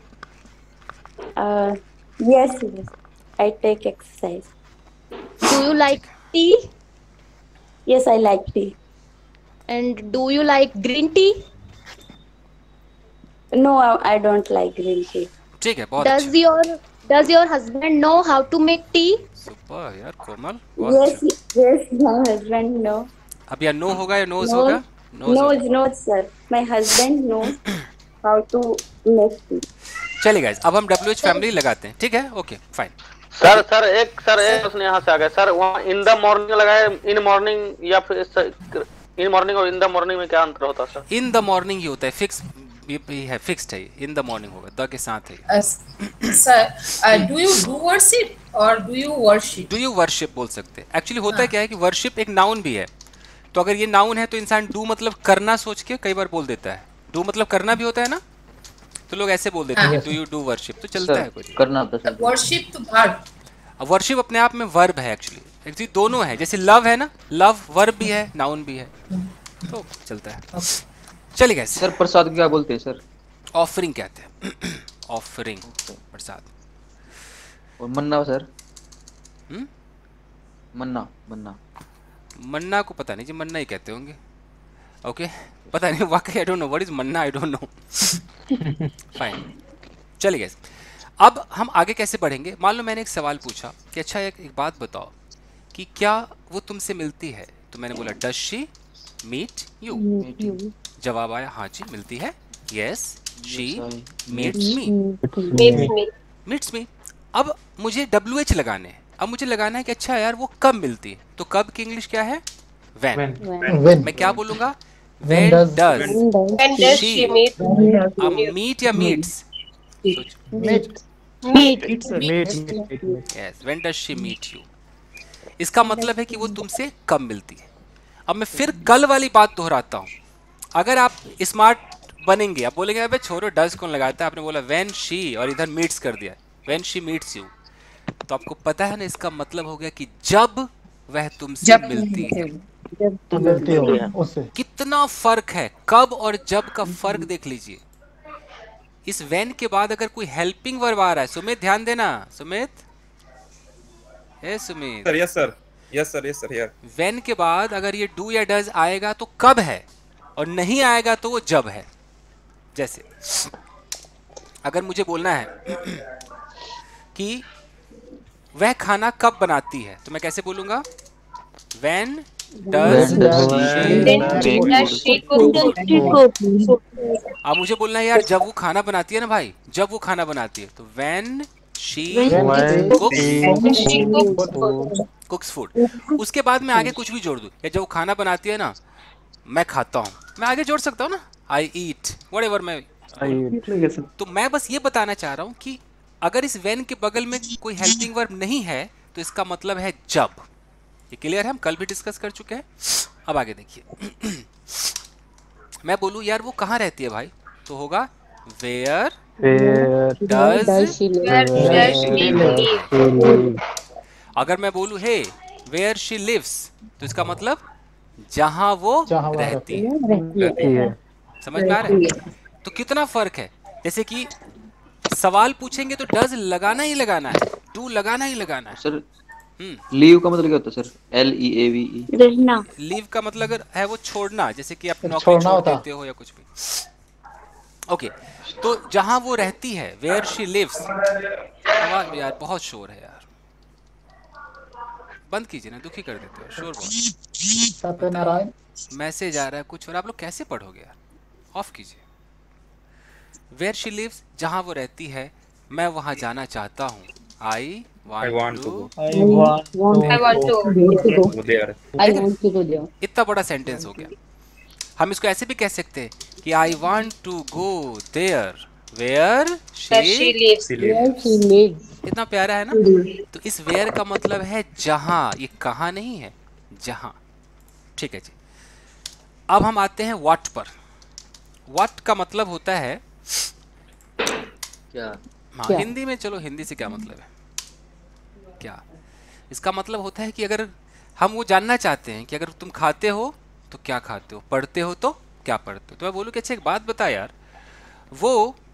Yes, I take exercise. Do you like tea? Yes, I like tea. And do you like green tea? No, I don't like green tea. ठीक है, बहुत अच्छा। Does your husband know how to make tea? Super यार Komal, Yes, my husband know. अब या नो होगा या नोज होगा? Knows, sir. My husband knows how to make tea. चलिए गाइस, अब हम WH फैमिली लगाते हैं, ठीक है? Okay fine. सर एक प्रश्न यहाँ से आ गया सर, वहाँ इन द मॉर्निंग लगाए, इन मॉर्निंग या फिर इन मॉर्निंग और इन द मॉर्निंग में क्या अंतर होता है सर? इन द मॉर्निंग ही होता है, फिक्स है, फिक्स्ड है, इन द मॉर्निंग होगा, द के साथ है। Sir do you do worship और do you worship? Do you worship बोल सकते हैं। एक्चुअली होता है क्या है कि वर्शिप एक नाउन भी है, तो अगर ये नाउन है तो इंसान डू मतलब करना सोच के कई बार बोल देता है। डू मतलब करना भी होता है ना, तो लोग ऐसे बोल देते हैं डू यू डू वर्शिप, तो चलता है कुछ करना होता है। वर्शिप तो वर्ब, वर्शिप अपने आप में वर्ब है एक्चुअली दोनों है। जैसे लव है ना, लव वर्ब भी है नाउन भी है, तो चलता है। चलिए सर प्रसाद क्या बोलते हैं सर? ऑफरिंग कहते हैं ऑफरिंग प्रसाद। और मन्ना सर? मन्ना मन्ना मन्ना को पता नहीं जी, मन्ना ही कहते होंगे। ओके पता नहीं वाकई, I don't know what is manna, I don't know. Fine चलिए गाइस, अब हम आगे कैसे बढ़ेंगे। मान लो मैंने एक सवाल पूछा कि अच्छा एक बात बताओ कि क्या वो तुमसे मिलती है, तो मैंने बोला डज शी मीट यू। जवाब आया हाँ जी मिलती है, यस शी मीट्स मी। अब मुझे WH लगाने हैं। अब मुझे लगाना है कि अच्छा यार वो कब मिलती है, तो कब की इंग्लिश क्या है? व्हेन। मैं क्या बोलूंगा? व्हेन डज शी मीट या meets? Yes when does she meet you. इसका मतलब है कि वो तुमसे कब मिलती है। अब मैं फिर कल वाली बात दोहराता हूँ। अगर आप स्मार्ट बनेंगे, आप बोलेंगे अबे छोड़ो डज कौन लगाता है, आपने बोला व्हेन शी और इधर मीट्स कर दिया, व्हेन शी मीट्स यू, तो आपको पता है ना इसका मतलब हो गया कि जब वह तुमसे मिलती है। कितना फर्क है, कब और जब का फर्क देख लीजिए। इस व्हेन के बाद अगर कोई हेल्पिंग वर्ब आ रहा है, सुमित ध्यान देना, सुमित ए Sumit sir yes sir yes sir yes sir यार, व्हेन के बाद अगर ये डू या डज आएगा तो कब है, और नहीं आएगा तो वो जब है। जैसे अगर मुझे बोलना है कि वह खाना कब बनाती है, तो मैं कैसे बोलूंगा? When does she cook? अब मुझे बोलना है यार जब वो खाना बनाती है ना भाई, जब वो खाना बनाती है, तो when she cooks food। उसके बाद मैं आगे कुछ भी जोड़ दूं, या जब वो खाना बनाती है ना मैं खाता हूँ, मैं आगे जोड़ सकता हूँ ना, I eat whatever मैं। तो मैं बस ये बताना चाह रहा हूँ कि अगर इस when के बगल में कोई हेल्पिंग वर्ब नहीं है तो इसका मतलब है जब। ये क्लियर है, हम कल भी डिस्कस कर चुके हैं। अब आगे देखिए, मैं बोलूं यार वो कहाँ रहती है भाई, तो होगा वेयर डज शी लिव। अगर मैं बोलूं हे वेयर शी लिव्स, तो इसका मतलब जहां वो रहती है। समझ में आ रहा है? तो कितना फर्क है। जैसे कि सवाल पूछेंगे तो डज लगाना ही लगाना है, डू लगाना ही लगाना है। सर लीव का मतलब क्या होता है सर? LEAVE। रहना। लीव का मतलब अगर है वो छोड़ना, जैसे कि आप नौकरी छोड़ देते हो या कुछ भी। ओके तो जहां वो रहती है, वेयर शी लिव्स। यार बहुत शोर है यार, बंद कीजिए ना, दुखी कर देते हो, शोर बहुत। सत्यनारायण मैसेज आ रहा है कुछ और आप लोग कैसे पढ़ोगे यार, ऑफ कीजिए। वेयर शी लिव्स, जहां वो रहती है, मैं वहां जाना चाहता हूँ। I want to go there। इतना बड़ा सेंटेंस हो गया। हम इसको ऐसे भी कह सकते हैं कि I want to go there where she lives। इतना प्यारा है ना। तो इस where का मतलब है जहां, ये कहाँ नहीं है, जहां। ठीक है जी। अब हम आते हैं what पर। what का मतलब होता है क्या? हाँ हिंदी में, चलो हिंदी से क्या मतलब है, क्या इसका मतलब होता है कि अगर हम वो जानना चाहते हैं कि अगर तुम खाते हो तो क्या खाते हो, पढ़ते हो तो क्या पढ़ते हो। तो मैं बोलूँ कि अच्छा एक बात बता यार, वो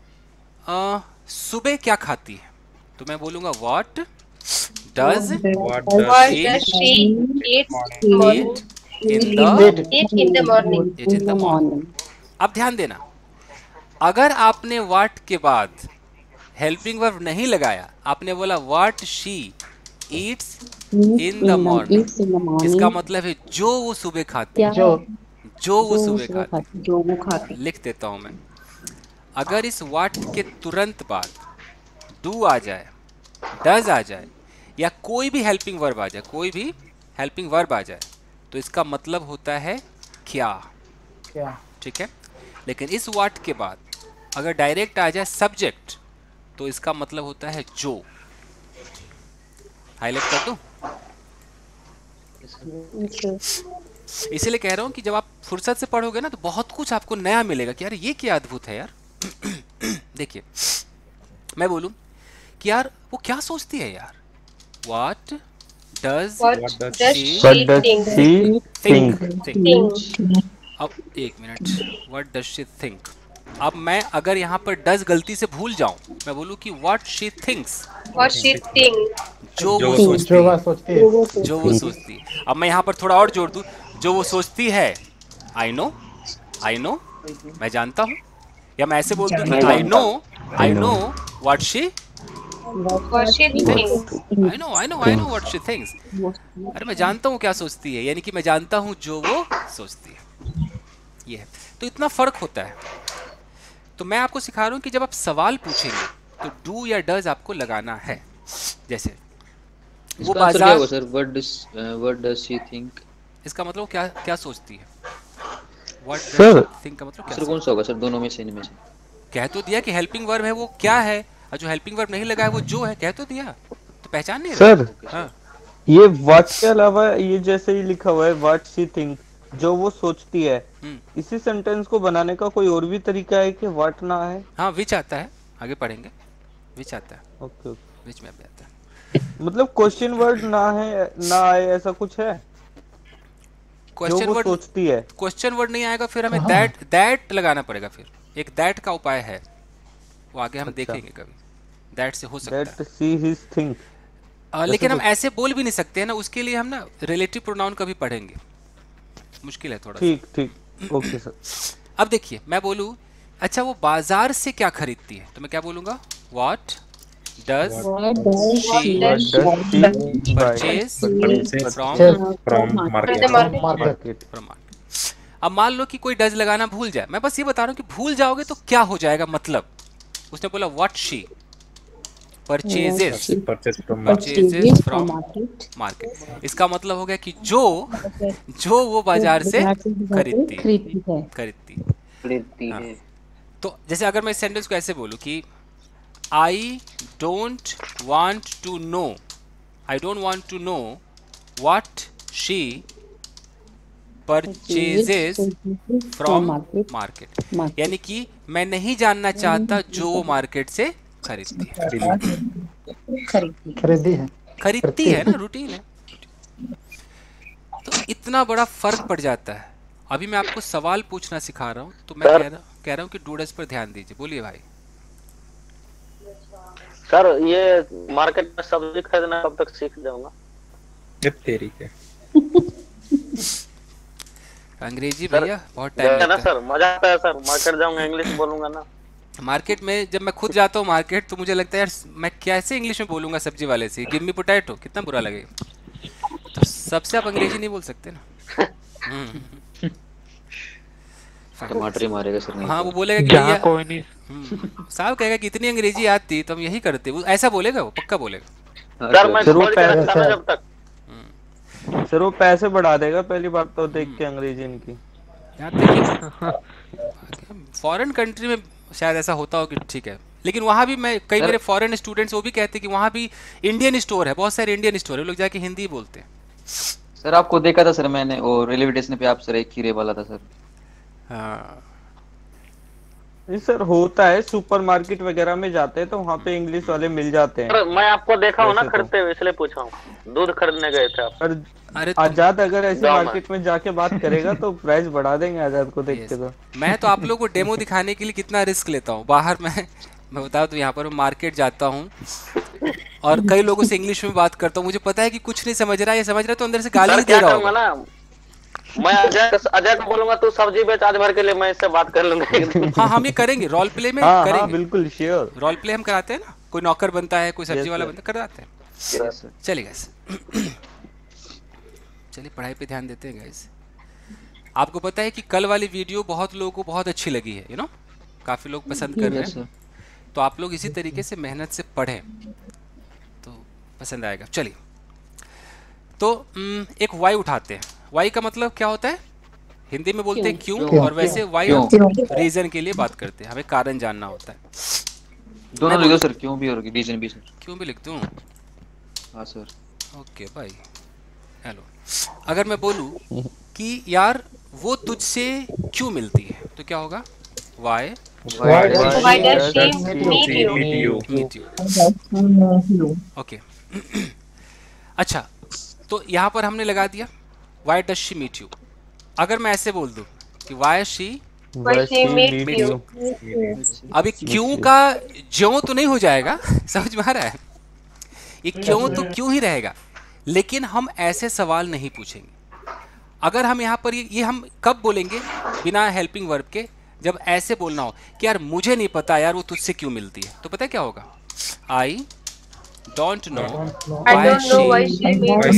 सुबह क्या खाती है, तो मैं बोलूँगा what does she eat in the morning. अब ध्यान देना, अगर आपने व्हाट के बाद हेल्पिंग वर्ब नहीं लगाया, आपने बोला what she eats in the morning, इसका मतलब है जो वो सुबह खाती है, जो वो सुबह खाती। लिख देता हूं मैं, अगर इस व्हाट के तुरंत बाद डू आ जाए, डज आ जाए, या कोई भी हेल्पिंग वर्ब आ जाए, कोई भी हेल्पिंग वर्ब आ जाए, तो इसका मतलब होता है क्या। ठीक है, लेकिन इस व्हाट के बाद अगर डायरेक्ट आ जाए सब्जेक्ट, तो इसका मतलब होता है जो। हाईलाइट कर दूं? इसीलिए कह रहा हूँ कि जब आप फुर्सत से पढ़ोगे ना तो बहुत कुछ आपको नया मिलेगा कि यार ये क्या अद्भुत है यार। देखिए मैं बोलूँ कि यार वो क्या सोचती है यार, व्हाट डज शी थिंक। अब एक minute, what does she think. अब मैं अगर यहाँ पर डज गलती से भूल जाऊं, मैं बोलूँ कि व्हाट शी थिंक्स, जो वो सोचती है। अब मैं यहाँ पर थोड़ा और जोड़ दूं, जो वो सोचती है, आई नो मैं जानता हूँ, या मैं ऐसे बोल दूं कि I know what she I know what she thinks. अरे मैं जानता हूँ क्या सोचती है, यानी कि मैं जानता हूँ जो वो सोचती है। ये है, तो इतना फर्क होता है। तो मैं आपको सिखा रहा हूँ कि जब आप सवाल पूछेंगे तो डू या डज आपको लगाना है। जैसे वो बाजार, sir what does she think, इसका मतलब क्या क्या सोचती है। व्हाट डज शी थिंक का मतलब क्या, सर कौन सा होगा सर, दोनों में से इनमें से। कह तो दिया कि हेल्पिंग वर्ब है, वो क्या है, और जो हेल्पिंग वर्ब नहीं लगा है वो जो है, कह तो दिया, तो पहचान नहीं रहा। सर हाँ। ये व्हाट के अलावा ये जैसे ही लिखा हुआ है व्हाट शी थिंक, जो वो सोचती है, इसी सेंटेंस को बनाने का कोई और भी तरीका है कि व्हाट ना है? हाँ विच आता है, आगे पढ़ेंगे, विच आता है। ओके विच में भी आता है। मतलब क्वेश्चन वर्ड ना है ना आए ऐसा कुछ है? क्वेश्चन वर्ड सोचती है, क्वेश्चन वर्ड नहीं आएगा, फिर हमें दैट लगाना पड़ेगा। फिर एक दैट का उपाय है, वो आगे हम देखेंगे कभी। दैट से हो सकता है दैट सी हिज थिंक, लेकिन हम ऐसे बोल भी नहीं सकते हैं ना, उसके लिए हम ना रिलेटिव प्रोनाउन कभी पढ़ेंगे, मुश्किल है थोड़ा। ठीक ओके सर। अब देखिए मैं बोलूं, अच्छा वो बाजार से क्या खरीदती है, तो मैं क्या बोलूंगा, what does she purchase from market. अब मान लो कि कोई डज लगाना भूल जाए, मैं बस ये बता रहा हूँ कि भूल जाओगे तो क्या हो जाएगा। मतलब उसने बोला what she purchases from market, इसका मतलब हो गया कि जो वो बाजार से खरीदती है। तो जैसे अगर मैं इस सेंटेंस को ऐसे बोलूं कि I don't want to know what she purchases from market, यानी कि मैं नहीं जानना चाहता जो वो मार्केट से खरीदती है ना, रूटीन है। तो इतना बड़ा फर्क पड़ जाता है। अभी मैं आपको सवाल पूछना सिखा रहा हूँ, तो मैं कह रहा हूँ कि डूडस पर ध्यान दीजिए। बोलिए भाई। सर ये मार्केट में सब्जी खरीदना कब तक सीख जाऊंगा? तेरी के अंग्रेजी भैया बहुत टाइम लगता है। सर मजा आता है सर, मार्केट जाऊंगा इंग्लिश बोलूंगा ना। मार्केट में जब मैं खुद जाता हूँ मार्केट, तो मुझे लगता है यार मैं कैसे इंग्लिश में बोलूंगा सब्जी वाले से, गिव मी पोटैटो, कितना बुरा लगेगा। तो सबसे आप अंग्रेजी नहीं बोल सकते ना। टमाटर ही मारेगा सर। हाँ वो बोलेगा कि कोई नहीं, साहब कहेगा कि इतनी अंग्रेजी आती तो हम यही करते, वो ऐसा बोलेगा, वो पक्का बोलेगा। सर मैं खोज के रखता ना जब तक। सर वो पैसे बढ़ा देगा पहली बात तो देख के अंग्रेजी इनकी। फॉरेन कंट्री में शायद ऐसा होता हो कि ठीक है, लेकिन वहाँ भी मैं कई मेरे फॉरेन स्टूडेंट्स वो भी कहते हैं कि वहाँ भी इंडियन स्टोर है, बहुत सारे इंडियन स्टोर है, लोग जाके हिंदी बोलते हैं। सर आपको देखा था सर मैंने, और रेलवे स्टेशन पे आप सर एक खीरे वाला था सर। हाँ सर होता है, सुपरमार्केट वगैरह में जाते हैं तो वहाँ पे इंग्लिश वाले मिल जाते हैं। मैं आपको देखा हूँ ना खरीदते हुए, इसलिए पूछा हूँ। दूध खरीदने गए थे आप। आजाद अगर ऐसे मार्केट में जाके बात करेगा तो प्राइस बढ़ा देंगे आजाद को देख के। तो मैं तो आप लोगों को डेमो दिखाने के लिए कितना रिस्क लेता हूँ। बाहर मैं बताऊँ तो यहाँ पर मार्केट जाता हूँ और कई लोगों से इंग्लिश में बात करता हूँ, मुझे पता है कि कुछ नहीं समझ रहा है, ये समझ रहा है तो अंदर से गाली दे रहा होगा ना। मैं अजय को बोलूंगा तू सब्जी बेच आज भर के लिए, मैं इससे बात कर लूंगा। हाँ हम ये करेंगे, रोल प्ले में हाँ, करेंगे। हाँ, बिल्कुल श्योर। रोल प्ले हम कराते हैं ना, कोई नौकर बनता है, कोई सब्जी वाला बनता है, कराते हैं। चलिए गाइस, चलिए पढ़ाई पे ध्यान देते हैं गाइस। आपको पता है कि कल वाली वीडियो बहुत लोगों को बहुत अच्छी लगी है, यू नो, काफी लोग पसंद कर रहे हैं। तो आप लोग इसी तरीके से मेहनत से पढ़ें तो पसंद आएगा। चलिए तो एक वाई उठाते हैं। वाई का मतलब क्या होता है, हिंदी में बोलते हैं क्यों, और वैसे वाई रीजन के लिए बात करते हैं, हमें कारण जानना होता है। दोनों लिख दो सर, क्यों भी और रीजन भी सर। क्यों भी लिख दूं? हाँ सर। ओके भाई। हेलो, अगर मैं बोलूं कि यार वो तुझसे क्यों मिलती है, तो क्या होगा? Why does she meet you? Okay. अच्छा, तो यहाँ पर हमने लगा दिया why does she meet you. अगर मैं ऐसे बोल दूं कि वाई शी मीट यू, अभी क्यों का ज्यों तो नहीं हो जाएगा, समझ में आ रहा है? ये क्यों तो क्यों ही रहेगा, लेकिन हम ऐसे सवाल नहीं पूछेंगे। अगर हम यहाँ पर ये हम कब बोलेंगे बिना हेल्पिंग वर्ब के? जब ऐसे बोलना हो कि यार मुझे नहीं पता यार वो तुझसे क्यों मिलती है, तो पता है क्या होगा? I don't know why she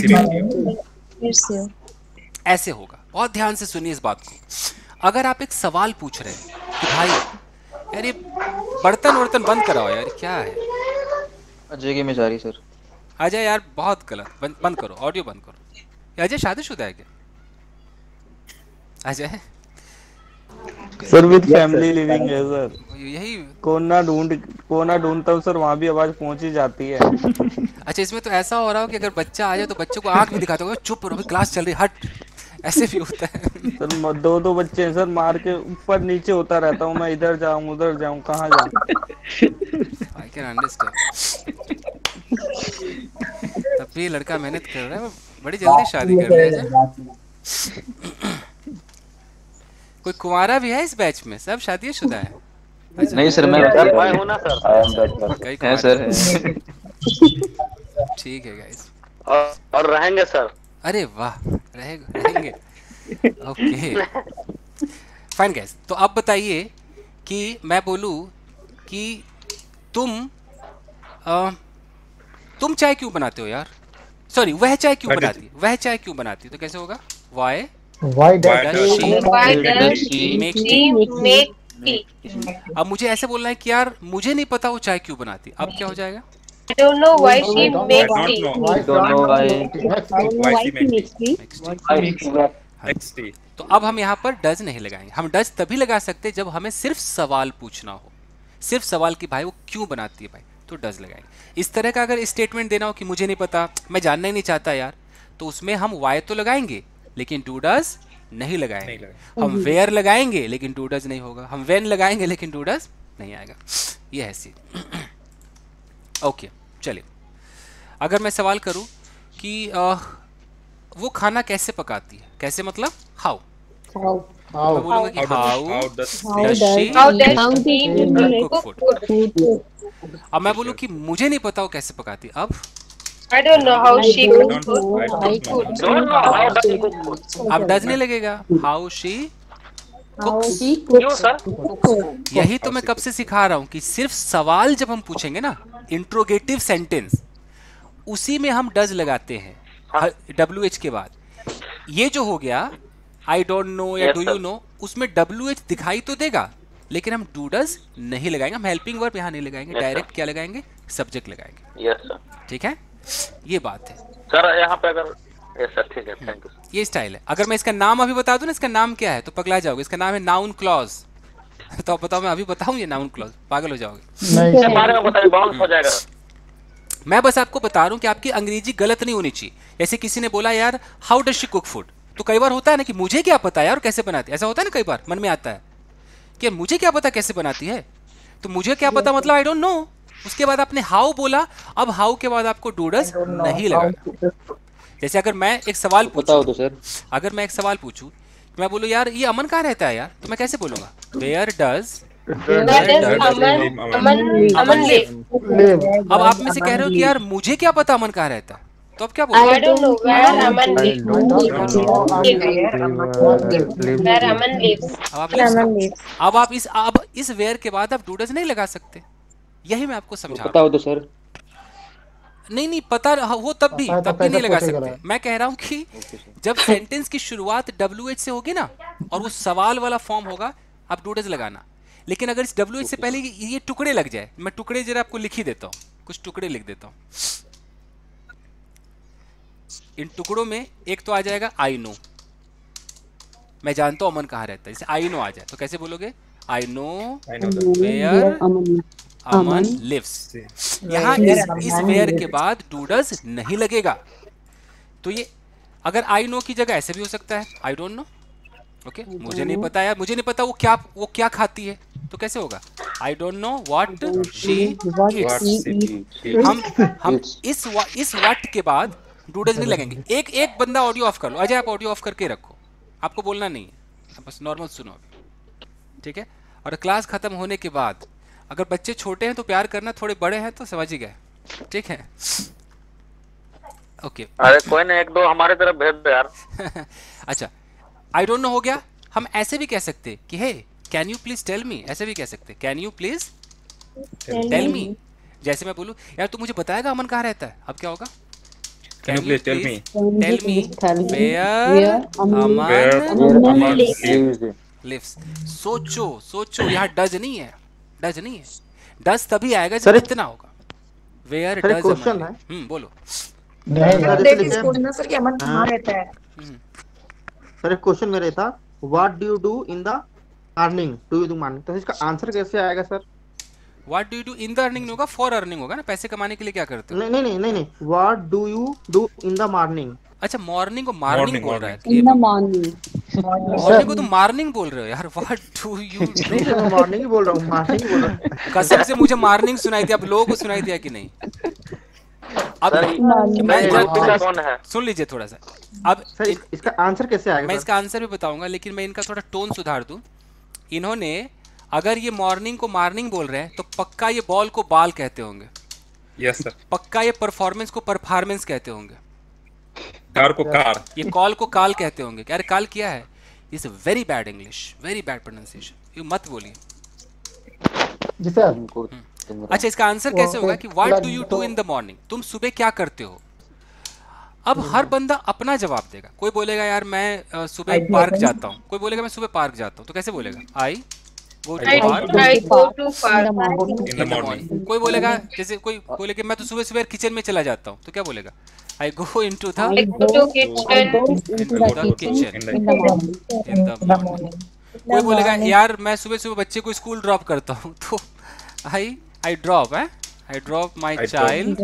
ऐसे होगा। बहुत ध्यान से सुनिए इस बात को। अगर आप एक सवाल पूछ रहे हैं कि भाई यार ये बर्तन बंद कराओ यार, क्या है? अजय की मिजारी सर। अजय यार बहुत गलत, बंद करो, ऑडियो बंद करो। अजय शादीशुदा है क्या? Ajay sir with family living है सर। यही कोना ढूंढता हूँ सर, वहाँ भी आवाज पहुँच ही जाती है। अच्छा, इसमें तो ऐसा हो रहा हो कि अगर बच्चा आ जाए तो बच्चे को आंख भी दिखाते हो, चुप रहो क्लास चल रही, हट, ऐसे भी होता है। सर दो बच्चे हैं सर, मार के ऊपर नीचे होता रहता हूँ मैं, इधर जाऊँ उधर जाऊँ, कहाँ जाऊँ? I can understand. तब भी लड़का मेहनत कर रहा है, बड़ी जल्दी शादी कर लिया। कोई कुंवारा भी है इस बैच में? सब शादीशुदा है? अच्छा, नहीं सर, मैं हूं ना सर। ठीक है गाइस, और रहेंगे सर। अरे वाह, रहेंगे। Okay fine guys. तो अब बताइए कि मैं बोलूं कि तुम चाय क्यों बनाते हो यार? सॉरी, वह चाय क्यों बनाती है, तो कैसे होगा? Why does she make tea? अब मुझे ऐसे बोलना है कि यार मुझे नहीं पता वो चाय क्यों बनाती, अब क्या हो जाएगा? I don't know why she makes tea. तो अब हम यहाँ पर डज नहीं लगाएंगे। हम डज तभी लगा सकते जब हमें सिर्फ सवाल पूछना हो, सिर्फ सवाल कि भाई वो क्यों बनाती है भाई, तो डज लगाएंगे। इस तरह का अगर स्टेटमेंट देना हो कि मुझे नहीं पता, मैं जानना ही नहीं चाहता यार, तो उसमें हम वाई तो लगाएंगे लेकिन टू डज नहीं लगाएंगे। हम वेयर लगाएंगे लेकिन टू डज नहीं होगा। हम व्हेन लगाएंगे लेकिन टू डज नहीं आएगा। ये है सी। ओके चलिए, अगर मैं सवाल करूं कि वो खाना कैसे पकाती है, कैसे मतलब हाउ, मैं बोलूंगा कि how does she cook food. अब मैं बोलूं कि मुझे नहीं पता वो कैसे पकाती, अब I don't know how she cooks food. अब डज नहीं लगेगा, हाउ शी यही तो मैं कब से सिखा रहा हूं कि सिर्फ सवाल जब हम पूछेंगे ना, इंट्रोगेटिव सेंटेंस, उसी में हम डज लगाते हैं WH के बाद। ये जो हो गया आई डोंट नो या डू यू नो, उसमें WH दिखाई तो देगा लेकिन हम डू डज नहीं लगाएंगे। हम हेल्पिंग वर्ब यहाँ नहीं लगाएंगे, डायरेक्ट क्या लगाएंगे? सब्जेक्ट लगाएंगे। ठीक है, ये बात है सर। यहाँ पे अगर सर ठीक है, थैंक यू। ये स्टाइल है। अगर मैं इसका नाम अभी बता दूं ना, इसका नाम क्या है, तो पगला जाओगे। इसका नाम है नाउन क्लॉज। तो आप बताओ, मैं अभी बताऊं ये नाउन क्लॉज, पागल हो जाओगे। बारे में बताइए, बाउंस हो जाएगा। मैं बस आपको बता रहा हूं कि आपकी अंग्रेजी गलत नहीं होनी चाहिए। जैसे किसी ने बोला यार how does she cook food, तो कई बार होता है ना कि मुझे क्या पता यार कैसे बनाती है, ऐसा होता है ना, कई बार मन में आता है कि मुझे क्या पता कैसे बनाती है। तो मुझे क्या पता मतलब आई डोंट नो। उसके बाद आपने हाउ बोला, अब हाउ के बाद आपको डू डज नहीं लगाना। जैसे अगर मैं एक सवाल पूछूं, तो सर अगर मैं एक सवाल पूछूं, मैं बोलूं यार ये अमन कहाँ रहता है यार, तो मैं कैसे बोलूंगा? Where does Aman live. अब आप में से कह रहे हो कि यार मुझे क्या पता अमन कहाँ रहता है, तो अब क्या बोलूं? I don't know where Aman lives. अब आप इस वेयर के बाद आप डू डज नहीं लगा सकते। यही मैं आपको समझा रहा हूं। तो सर नहीं पता हो तब भी नहीं लगा सकते। मैं कह रहा हूं कि जब सेंटेंस की शुरुआत WH से होगी ना और वो सवाल वाला फॉर्म होगा, आप डू डज लगाना। लेकिन अगर इस WH से पहले ये टुकड़े लग जाए, मैं टुकड़े जरा आपको लिख ही देता हूँ, कुछ टुकड़े लिख देता हूँ। इन टुकड़ों में एक तो आ जाएगा आई नो, मैं जानता हूं अमन कहाँ रहता है। जैसे आई नो आ जाए तो कैसे बोलोगे? I know where Aman lives. यहाँ इस वेयर के बाद डू डज नहीं लगेगा। तो ये अगर आई नो की जगह ऐसे भी हो सकता है, आई डोंट नो। ओके, मुझे नहीं पता यार, मुझे नहीं पता वो क्या खाती है, तो कैसे होगा? I don't know what she eats. हम इस व्हाट के बाद डूडल्स नहीं लगेंगे। एक बंदा ऑडियो ऑफ कर लो। अजय, आप ऑडियो ऑफ करके रखो, आपको बोलना नहीं है, बस नॉर्मल सुनो अभी, ठीक है? और क्लास खत्म होने के बाद अगर बच्चे छोटे हैं तो प्यार करना, थोड़े बड़े हैं तो समझ ही गए, ठीक है? ओके अरे कोई नहीं, एक दो हमारे तरफ भेज दो यार। अच्छा, आई डोंट नो हो गया। हम ऐसे भी कह सकते कि hey can you please tell me, ऐसे भी कह सकते can you please tell me. जैसे मैं बोलूं यार तू मुझे बताएगा अमन कहाँ रहता है, अब क्या होगा? Can you please tell me where Aman lives. सोचो, यहाँ डज नहीं है, डज नहीं है। डज तभी आएगा जब इतना होगा। वेयर डज क्वेश्चन अमन, बोलो। सर कि अमन कहाँ रहता है? सर एक क्वेश्चन मेरा था, what do you do in the earning, do you do morning, तो इसका आंसर कैसे आएगा sir? What do you do in the earning होगा, फॉर अर्निंग होगा ना, पैसे कमाने के लिए क्या करते हो? नहीं, what do you do in the morning. अच्छा, मॉर्निंग को मॉर्निंग बोल रहा है, इन द मॉर्निंग। मॉर्निंग को तो मॉर्निंग बोल रहे हो यार। What do you do? Morning बोल रहा हूँ, मॉर्निंग बोल रहा हूँ। कसम से मुझे मॉर्निंग सुनाई थी, अब लोगों को सुनाई दिया कि नहीं? अब कौन है? सुन लीजिए थोड़ा सा। अब सर इसका आंसर कैसे आएगा? मैं इसका आंसर भी बताऊंगा, लेकिन मैं इनका थोड़ा टोन सुधार दूं। इन्होंने अगर ये मॉर्निंग को मॉर्निंग बोल रहे हैं तो पक्का ये बॉल को बाल कहते होंगे। Yes sir. पक्का ये परफॉर्मेंस को परफॉर्मेंस कहते होंगे। कार को कार। ये कॉल को काल कहते होंगे। अरे काल किया है, is very bad English, very bad pronunciation, ये मत बोलिए जी सर। अच्छा, इसका आंसर कैसे होगा कि what do you do in the morning, तुम सुबह क्या करते हो? अब हर बंदा अपना जवाब देगा। कोई बोलेगा यार मैं सुबह पार्क जाता हूँ, कोई बोलेगा मैं सुबह पार्क जाता हूँ, तो कैसे बोलेगा? I go to park in the morning. कोई बोलेगा, जैसे कोई बोलेगा मैं तो सुबह सुबह किचन में चला जाता हूँ, तो क्या बोलेगा? I go into the kitchen in the morning. कोई बोलेगा यार मैं सुबह सुबह बच्चे को स्कूल ड्रॉप करता हूँ, तो आई ड्रॉप माय चाइल्ड।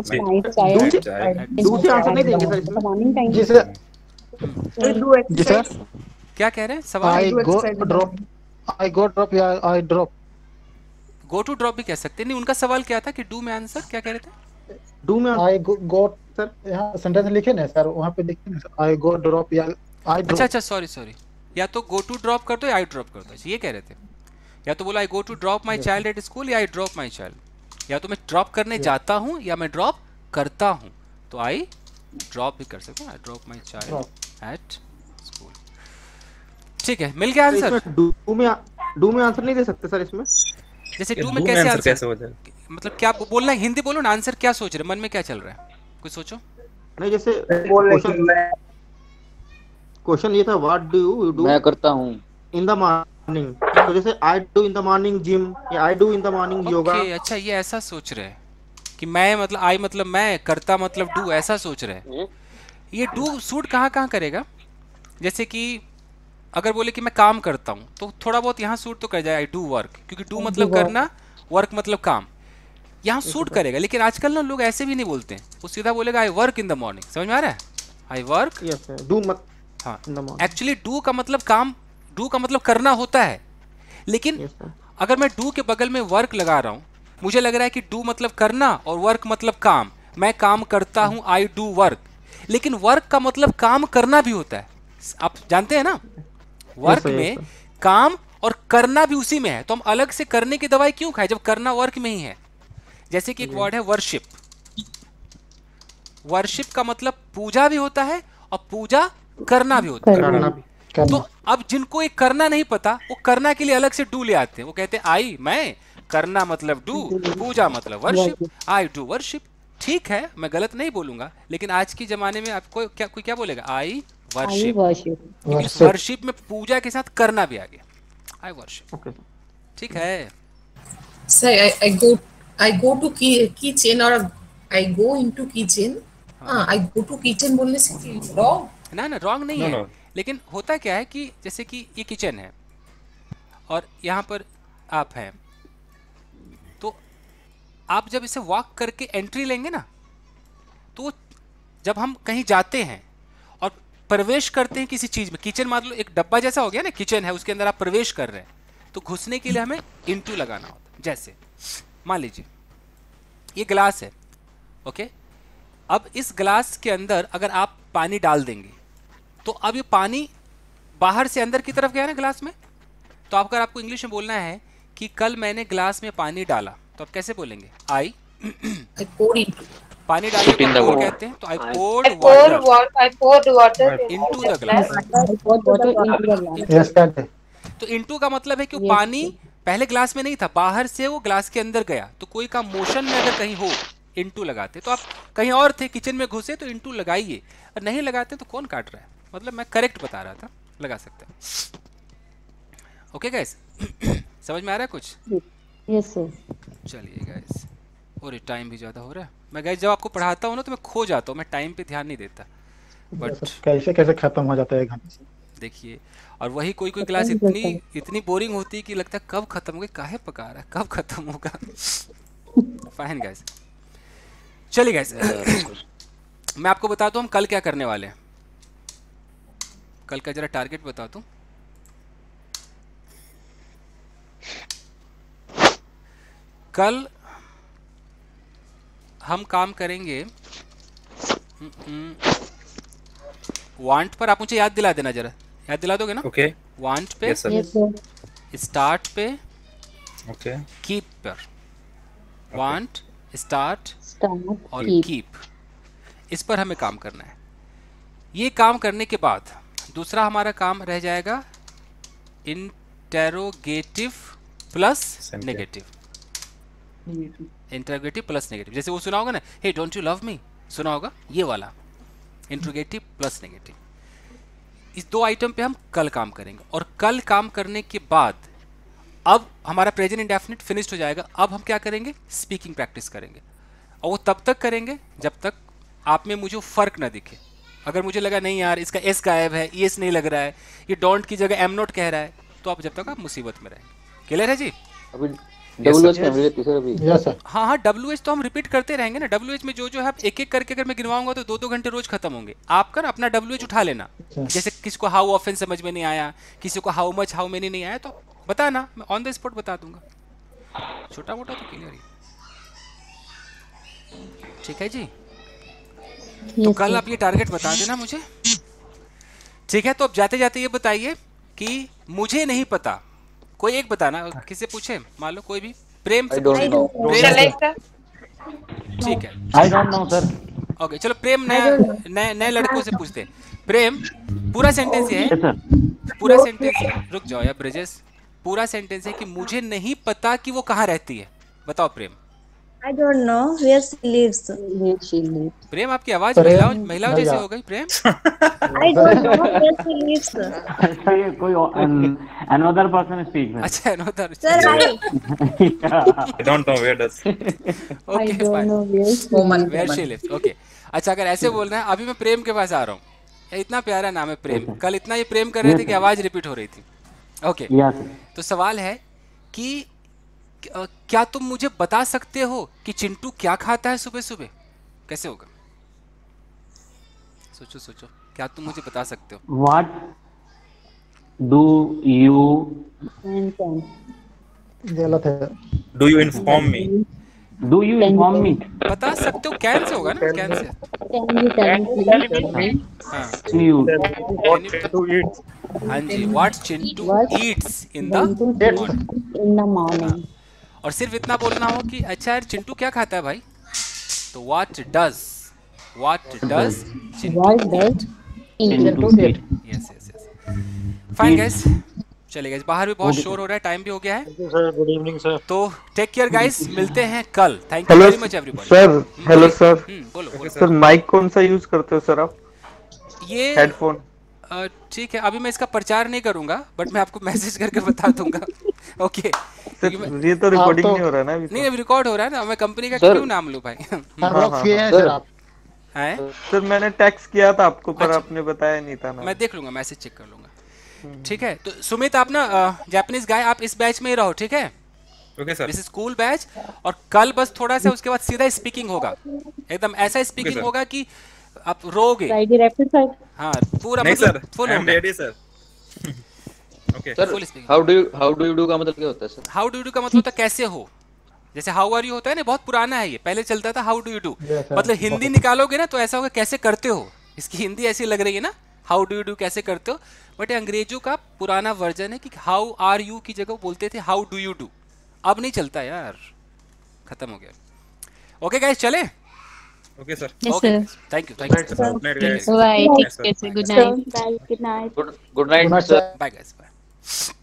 दूसरे आंसर नहीं देंगे सर इसमें? जी सर। जी सर, क्या कह रहे हैं सवाल? आई गो ड्रॉप या I drop. Go to drop भी कह सकते हैं। नहीं, उनका सवाल क्या था कि डू में आंसर क्या कह रहे थे? डू में आई गो सर, यहाँ सेंटेंस लिखे ना सर, वहाँ पे लिखे ना आई गो ड्रॉप या आई ड्रॉप। अच्छा, सॉरी, या तो गो टू ड्रॉप कर दो या आई ड्रॉप कर दो, ये कह रहे थे। या तो बोला I go to drop my child at school या आई ड्रॉप माई चाइल्ड। या तो मैं ड्रॉप करने जाता हूँ या मैं ड्रॉप करता हूँ, तो आई ड्रॉप भी कर सकता हूँ, I drop my child at school. ठीक है, मिल गया आंसर। डू में आंसर नहीं दे सकते सर इसमें? जैसे डू में कैसे आंसर हो जाए? मतलब क्या बोलना है? हिंदी बोलो ना। आंसर क्या सोच रहे, मन में क्या चल रहा है, कुछ सोचो। नहीं, जैसे क्वेश्चन ये था व्हाट डू यू डू, मैं करता हूँ इन द मॉर्निंग, तो जैसे I do in the morning gym या I do in the morning yoga. अच्छा, ये ऐसा सोच रहे हैं कि मैं मतलब आई मतलब मैं, करता मतलब डू, ऐसा सोच रहे हैं। ये डू सूट कहाँ करेगा? जैसे कि अगर बोले कि मैं काम करता हूँ तो थोड़ा बहुत यहाँ सूट तो कर जाए, आई डू वर्क, क्योंकि डू मतलब करना, वर्क मतलब काम, यहाँ सूट करेगा। लेकिन आजकल ना लोग ऐसे भी नहीं बोलते हैं, वो सीधा बोलेगा I work in the morning. समझ में आ रहा है? आई वर्क डू मत, हाँ, एक्चुअली डू का मतलब काम, डू का मतलब करना होता है। लेकिन अगर मैं डू के बगल में वर्क लगा रहा हूँ, मुझे लग रहा है कि डू मतलब करना और वर्क मतलब काम, मैं काम करता हूँ, आई डू वर्क। लेकिन वर्क का मतलब काम करना भी होता है, आप जानते हैं ना? वर्क में काम और करना भी उसी में है, तो हम अलग से करने की दवाई क्यों खाएं जब करना वर्क में ही है? जैसे कि एक वर्ड है वर्शिप। वर्शिप का मतलब पूजा भी होता है और पूजा करना भी होता है। तो अब जिनको ये करना नहीं पता, वो करना के लिए अलग से डू ले आते हैं। वो कहते हैं आई मैं, करना मतलब डू, पूजा मतलब वर्शिप, आई डू वर्शिप। ठीक है, मैं गलत नहीं बोलूंगा, लेकिन आज के जमाने में आपको कोई क्या बोलेगा? आई वर्शिप। वर्शिप में पूजा के साथ करना भी आ गया, आई वर्शिप। ठीक है sir, I go to kitchen और आई गो इनटू किचन। हां, आई गो टू किचन बोलने से रॉन्ग? ना रॉन्ग नहीं है। लेकिन होता क्या है कि जैसे कि ये किचन है और यहाँ पर आप हैं, तो आप जब इसे वॉक करके एंट्री लेंगे ना, तो जब हम कहीं जाते हैं और प्रवेश करते हैं किसी चीज में, किचन मान लो एक डब्बा जैसा हो गया ना, किचन है, उसके अंदर आप प्रवेश कर रहे हैं, तो घुसने के लिए हमें इनटू लगाना होता है। जैसे मान लीजिए ये ग्लास है, ओके, अब इस ग्लास के अंदर अगर आप पानी डाल देंगे तो अब ये पानी बाहर से अंदर की तरफ गया ना ग्लास में, तो अगर आपको इंग्लिश में बोलना है कि कल मैंने ग्लास में पानी डाला, तो आप कैसे बोलेंगे? आई पानी डालने को pour कहते हैं, तो आई poured water into the glass। तो into का मतलब है कि वो पानी पहले ग्लास में नहीं था, बाहर से वो ग्लास के अंदर गया। तो कोई का मोशन में अगर कहीं हो into लगाते, तो आप कहीं और थे किचन में घुसे तो into लगाइए, और नहीं लगाते तो कौन काट रहा है, मतलब मैं करेक्ट बता रहा था, लगा सकते हैं। ओके गाइस, समझ में आ रहा है कुछ? Yes sir. चलिए गाइस, और टाइम भी ज़्यादा हो रहा है। मैं गाइस जब आपको पढ़ाता हूँ ना तो मैं खो जाता हूँ, मैं टाइम पे ध्यान नहीं देता, बट कैसे कैसे खत्म हो जाता है 1 घंटे से। देखिए, और वही कोई कोई क्लास इतनी बोरिंग होती है कि लगता है कब खत्म होगी, काहे पका रहा है, कब खत्म होगा। फाइन गाइस, चलिए गाइस, मैं आपको बताता हूँ हम कल क्या करने वाले हैं। कल का जरा टारगेट बता दूं। कल हम काम करेंगे वांट पर। आप मुझे याद दिला देना, जरा याद दिला दोगे ना? ओके। वांट पे, स्टार्ट पे, ओके, कीप पर। वांट, स्टार्ट और कीप, इस पर हमें काम करना है। ये काम करने के बाद दूसरा हमारा काम रह जाएगा interrogative plus negative. Interrogative plus negative, जैसे वो सुना होगा ना, hey don't you love me, सुना होगा, ये वाला इंटरोगेटिव प्लस नेगेटिव। इस 2 आइटम पे हम कल काम करेंगे, और कल काम करने के बाद अब हमारा प्रेजेंट इंडेफिनिट फिनिश्ड हो जाएगा। अब हम क्या करेंगे? स्पीकिंग प्रैक्टिस करेंगे, और वो तब तक करेंगे जब तक आप में मुझे फर्क ना दिखे। अगर मुझे लगा नहीं यार इसका एस गायब है, एस नहीं लग रहा है, ये डोंट की जगह एम नॉट कह रहा है, तो आप जब तक आप मुसीबत में रहेंगे। क्लियर है जी? हाँ हाँ, WH तो हम रिपीट करते रहेंगे ना। WH में जो जो है आप एक एक करके अगर मैं गिनवाऊंगा तो 2-2 घंटे रोज खत्म होंगे। आप कर अपना WH उठा लेना, जैसे किसी को हाउ ऑफन समझ में नहीं आया, किसी को हाउ मच हाउ मेनी नहीं आया, तो बताना, मैं ऑन द स्पॉट बता दूंगा। छोटा मोटा तो क्लियर ही, ठीक है जी? तो कल आप ये टारगेट बता देना मुझे, ठीक है? तो अब जाते जाते ये बताइए कि मुझे नहीं पता, कोई एक बताना, किससे पूछे, मान लो कोई भी, प्रेम से पूछे। ठीक है, I don't know sir. Okay, चलो प्रेम नए लड़कों से पूछते हैं। प्रेम, पूरा सेंटेंस ये है, पूरा सेंटेंस, रुक जाओ यार ब्रिजेश, पूरा सेंटेंस है कि मुझे नहीं पता कि वो कहाँ रहती है। बताओ प्रेम। I don't know where she lives. प्रेम, आपकी आवाज महिलाओं जैसी हो गई। Prem, I don't know where she lives. Sir ये कोई another person speak. अच्छा, another. Sir, I don't know where does. Okay, fine. Where she lives. Okay. अच्छा, अगर ऐसे बोलना है, अभी मैं प्रेम के पास आ रहा हूँ। इतना प्यारा नाम है प्रेम, कल इतना ये प्रेम कर रहे थे कि आवाज रिपीट हो रही थी। ओके, तो सवाल है कि क्या तुम मुझे बता सकते हो कि चिंटू क्या खाता है सुबह सुबह? कैसे होगा? सोचो सोचो, क्या तुम मुझे बता सकते हो? What do you? गलत है। Do you inform me? Do you inform me? बता सकते हो, कैन से होगा ना, कैन से। हाँ जी, what Chintu eats in the morning। और सिर्फ इतना बोलना हो कि अच्छा यार चिंटू क्या खाता है भाई, तो what does Chintu eat? Yes. Fine guys, चलिए गाइस, बाहर भी बहुत शोर हो रहा है, टाइम भी हो गया है। Good evening sir. तो टेक केयर गाइस, मिलते हैं कल। Thank you very much everybody. Sir, hello sir. बोलो सर, माइक कौन सा यूज करते हो सर आप? ये हेडफोन। ठीक है, अभी मैं इसका प्रचार नहीं करूंगा, बट मैं आपको मैसेज करके बता दूंगा। ओके, ये तो रिकॉर्डिंग नहीं हो रहा है ना अभी? नहीं, अभी रिकॉर्ड हो रहा है ना, मैं कंपनी का क्यों नाम लूं भाई? सर, मैंने टेक्स्ट किया था आपको, पर आपने बताया नहीं था ना। मैं देख लूंगा, मैसेज चेक कर लूंगा। ठीक है, तो सुमित आप ना जापानीज गाय, आप इस बैच में ही रहो, ठीक है? Okay sir. This is school batch, और कल बस थोड़ा सा उसके बाद सीधा स्पीकिंग होगा, एकदम ऐसा स्पीकिंग होगा कि आप रोगे। Friday rapid fire. हाँ पूरा नहीं मतलब सर, full आई हो एम गया। Ready sir. Okay sir Full speaking. How do you do का मतलब क्या होता है sir? How do you do का मतलब होता है कैसे हो। जैसे हाउ आर यू होता है ना, बहुत पुराना है ये, पहले चलता था how do you do. Yes, sir. मतलब हिंदी निकालोगे ना तो ऐसा होगा कैसे करते हो, इसकी हिंदी ऐसी लग रही है ना, हाउ डू यू डू कैसे करते हो, बट ये अंग्रेजों का पुराना वर्जन है कि हाउ आर यू की जगह बोलते थे हाउ डू यू डू। अब नहीं चलता यार, खत्म हो गया। ओके गाइस चले। Okay sir. Yes, okay sir. Thank you, thank you. Good night guys. Bye. Yes, Take sir. care. Good So, night. bye. Good night. Good night sir. Bye guys, bye.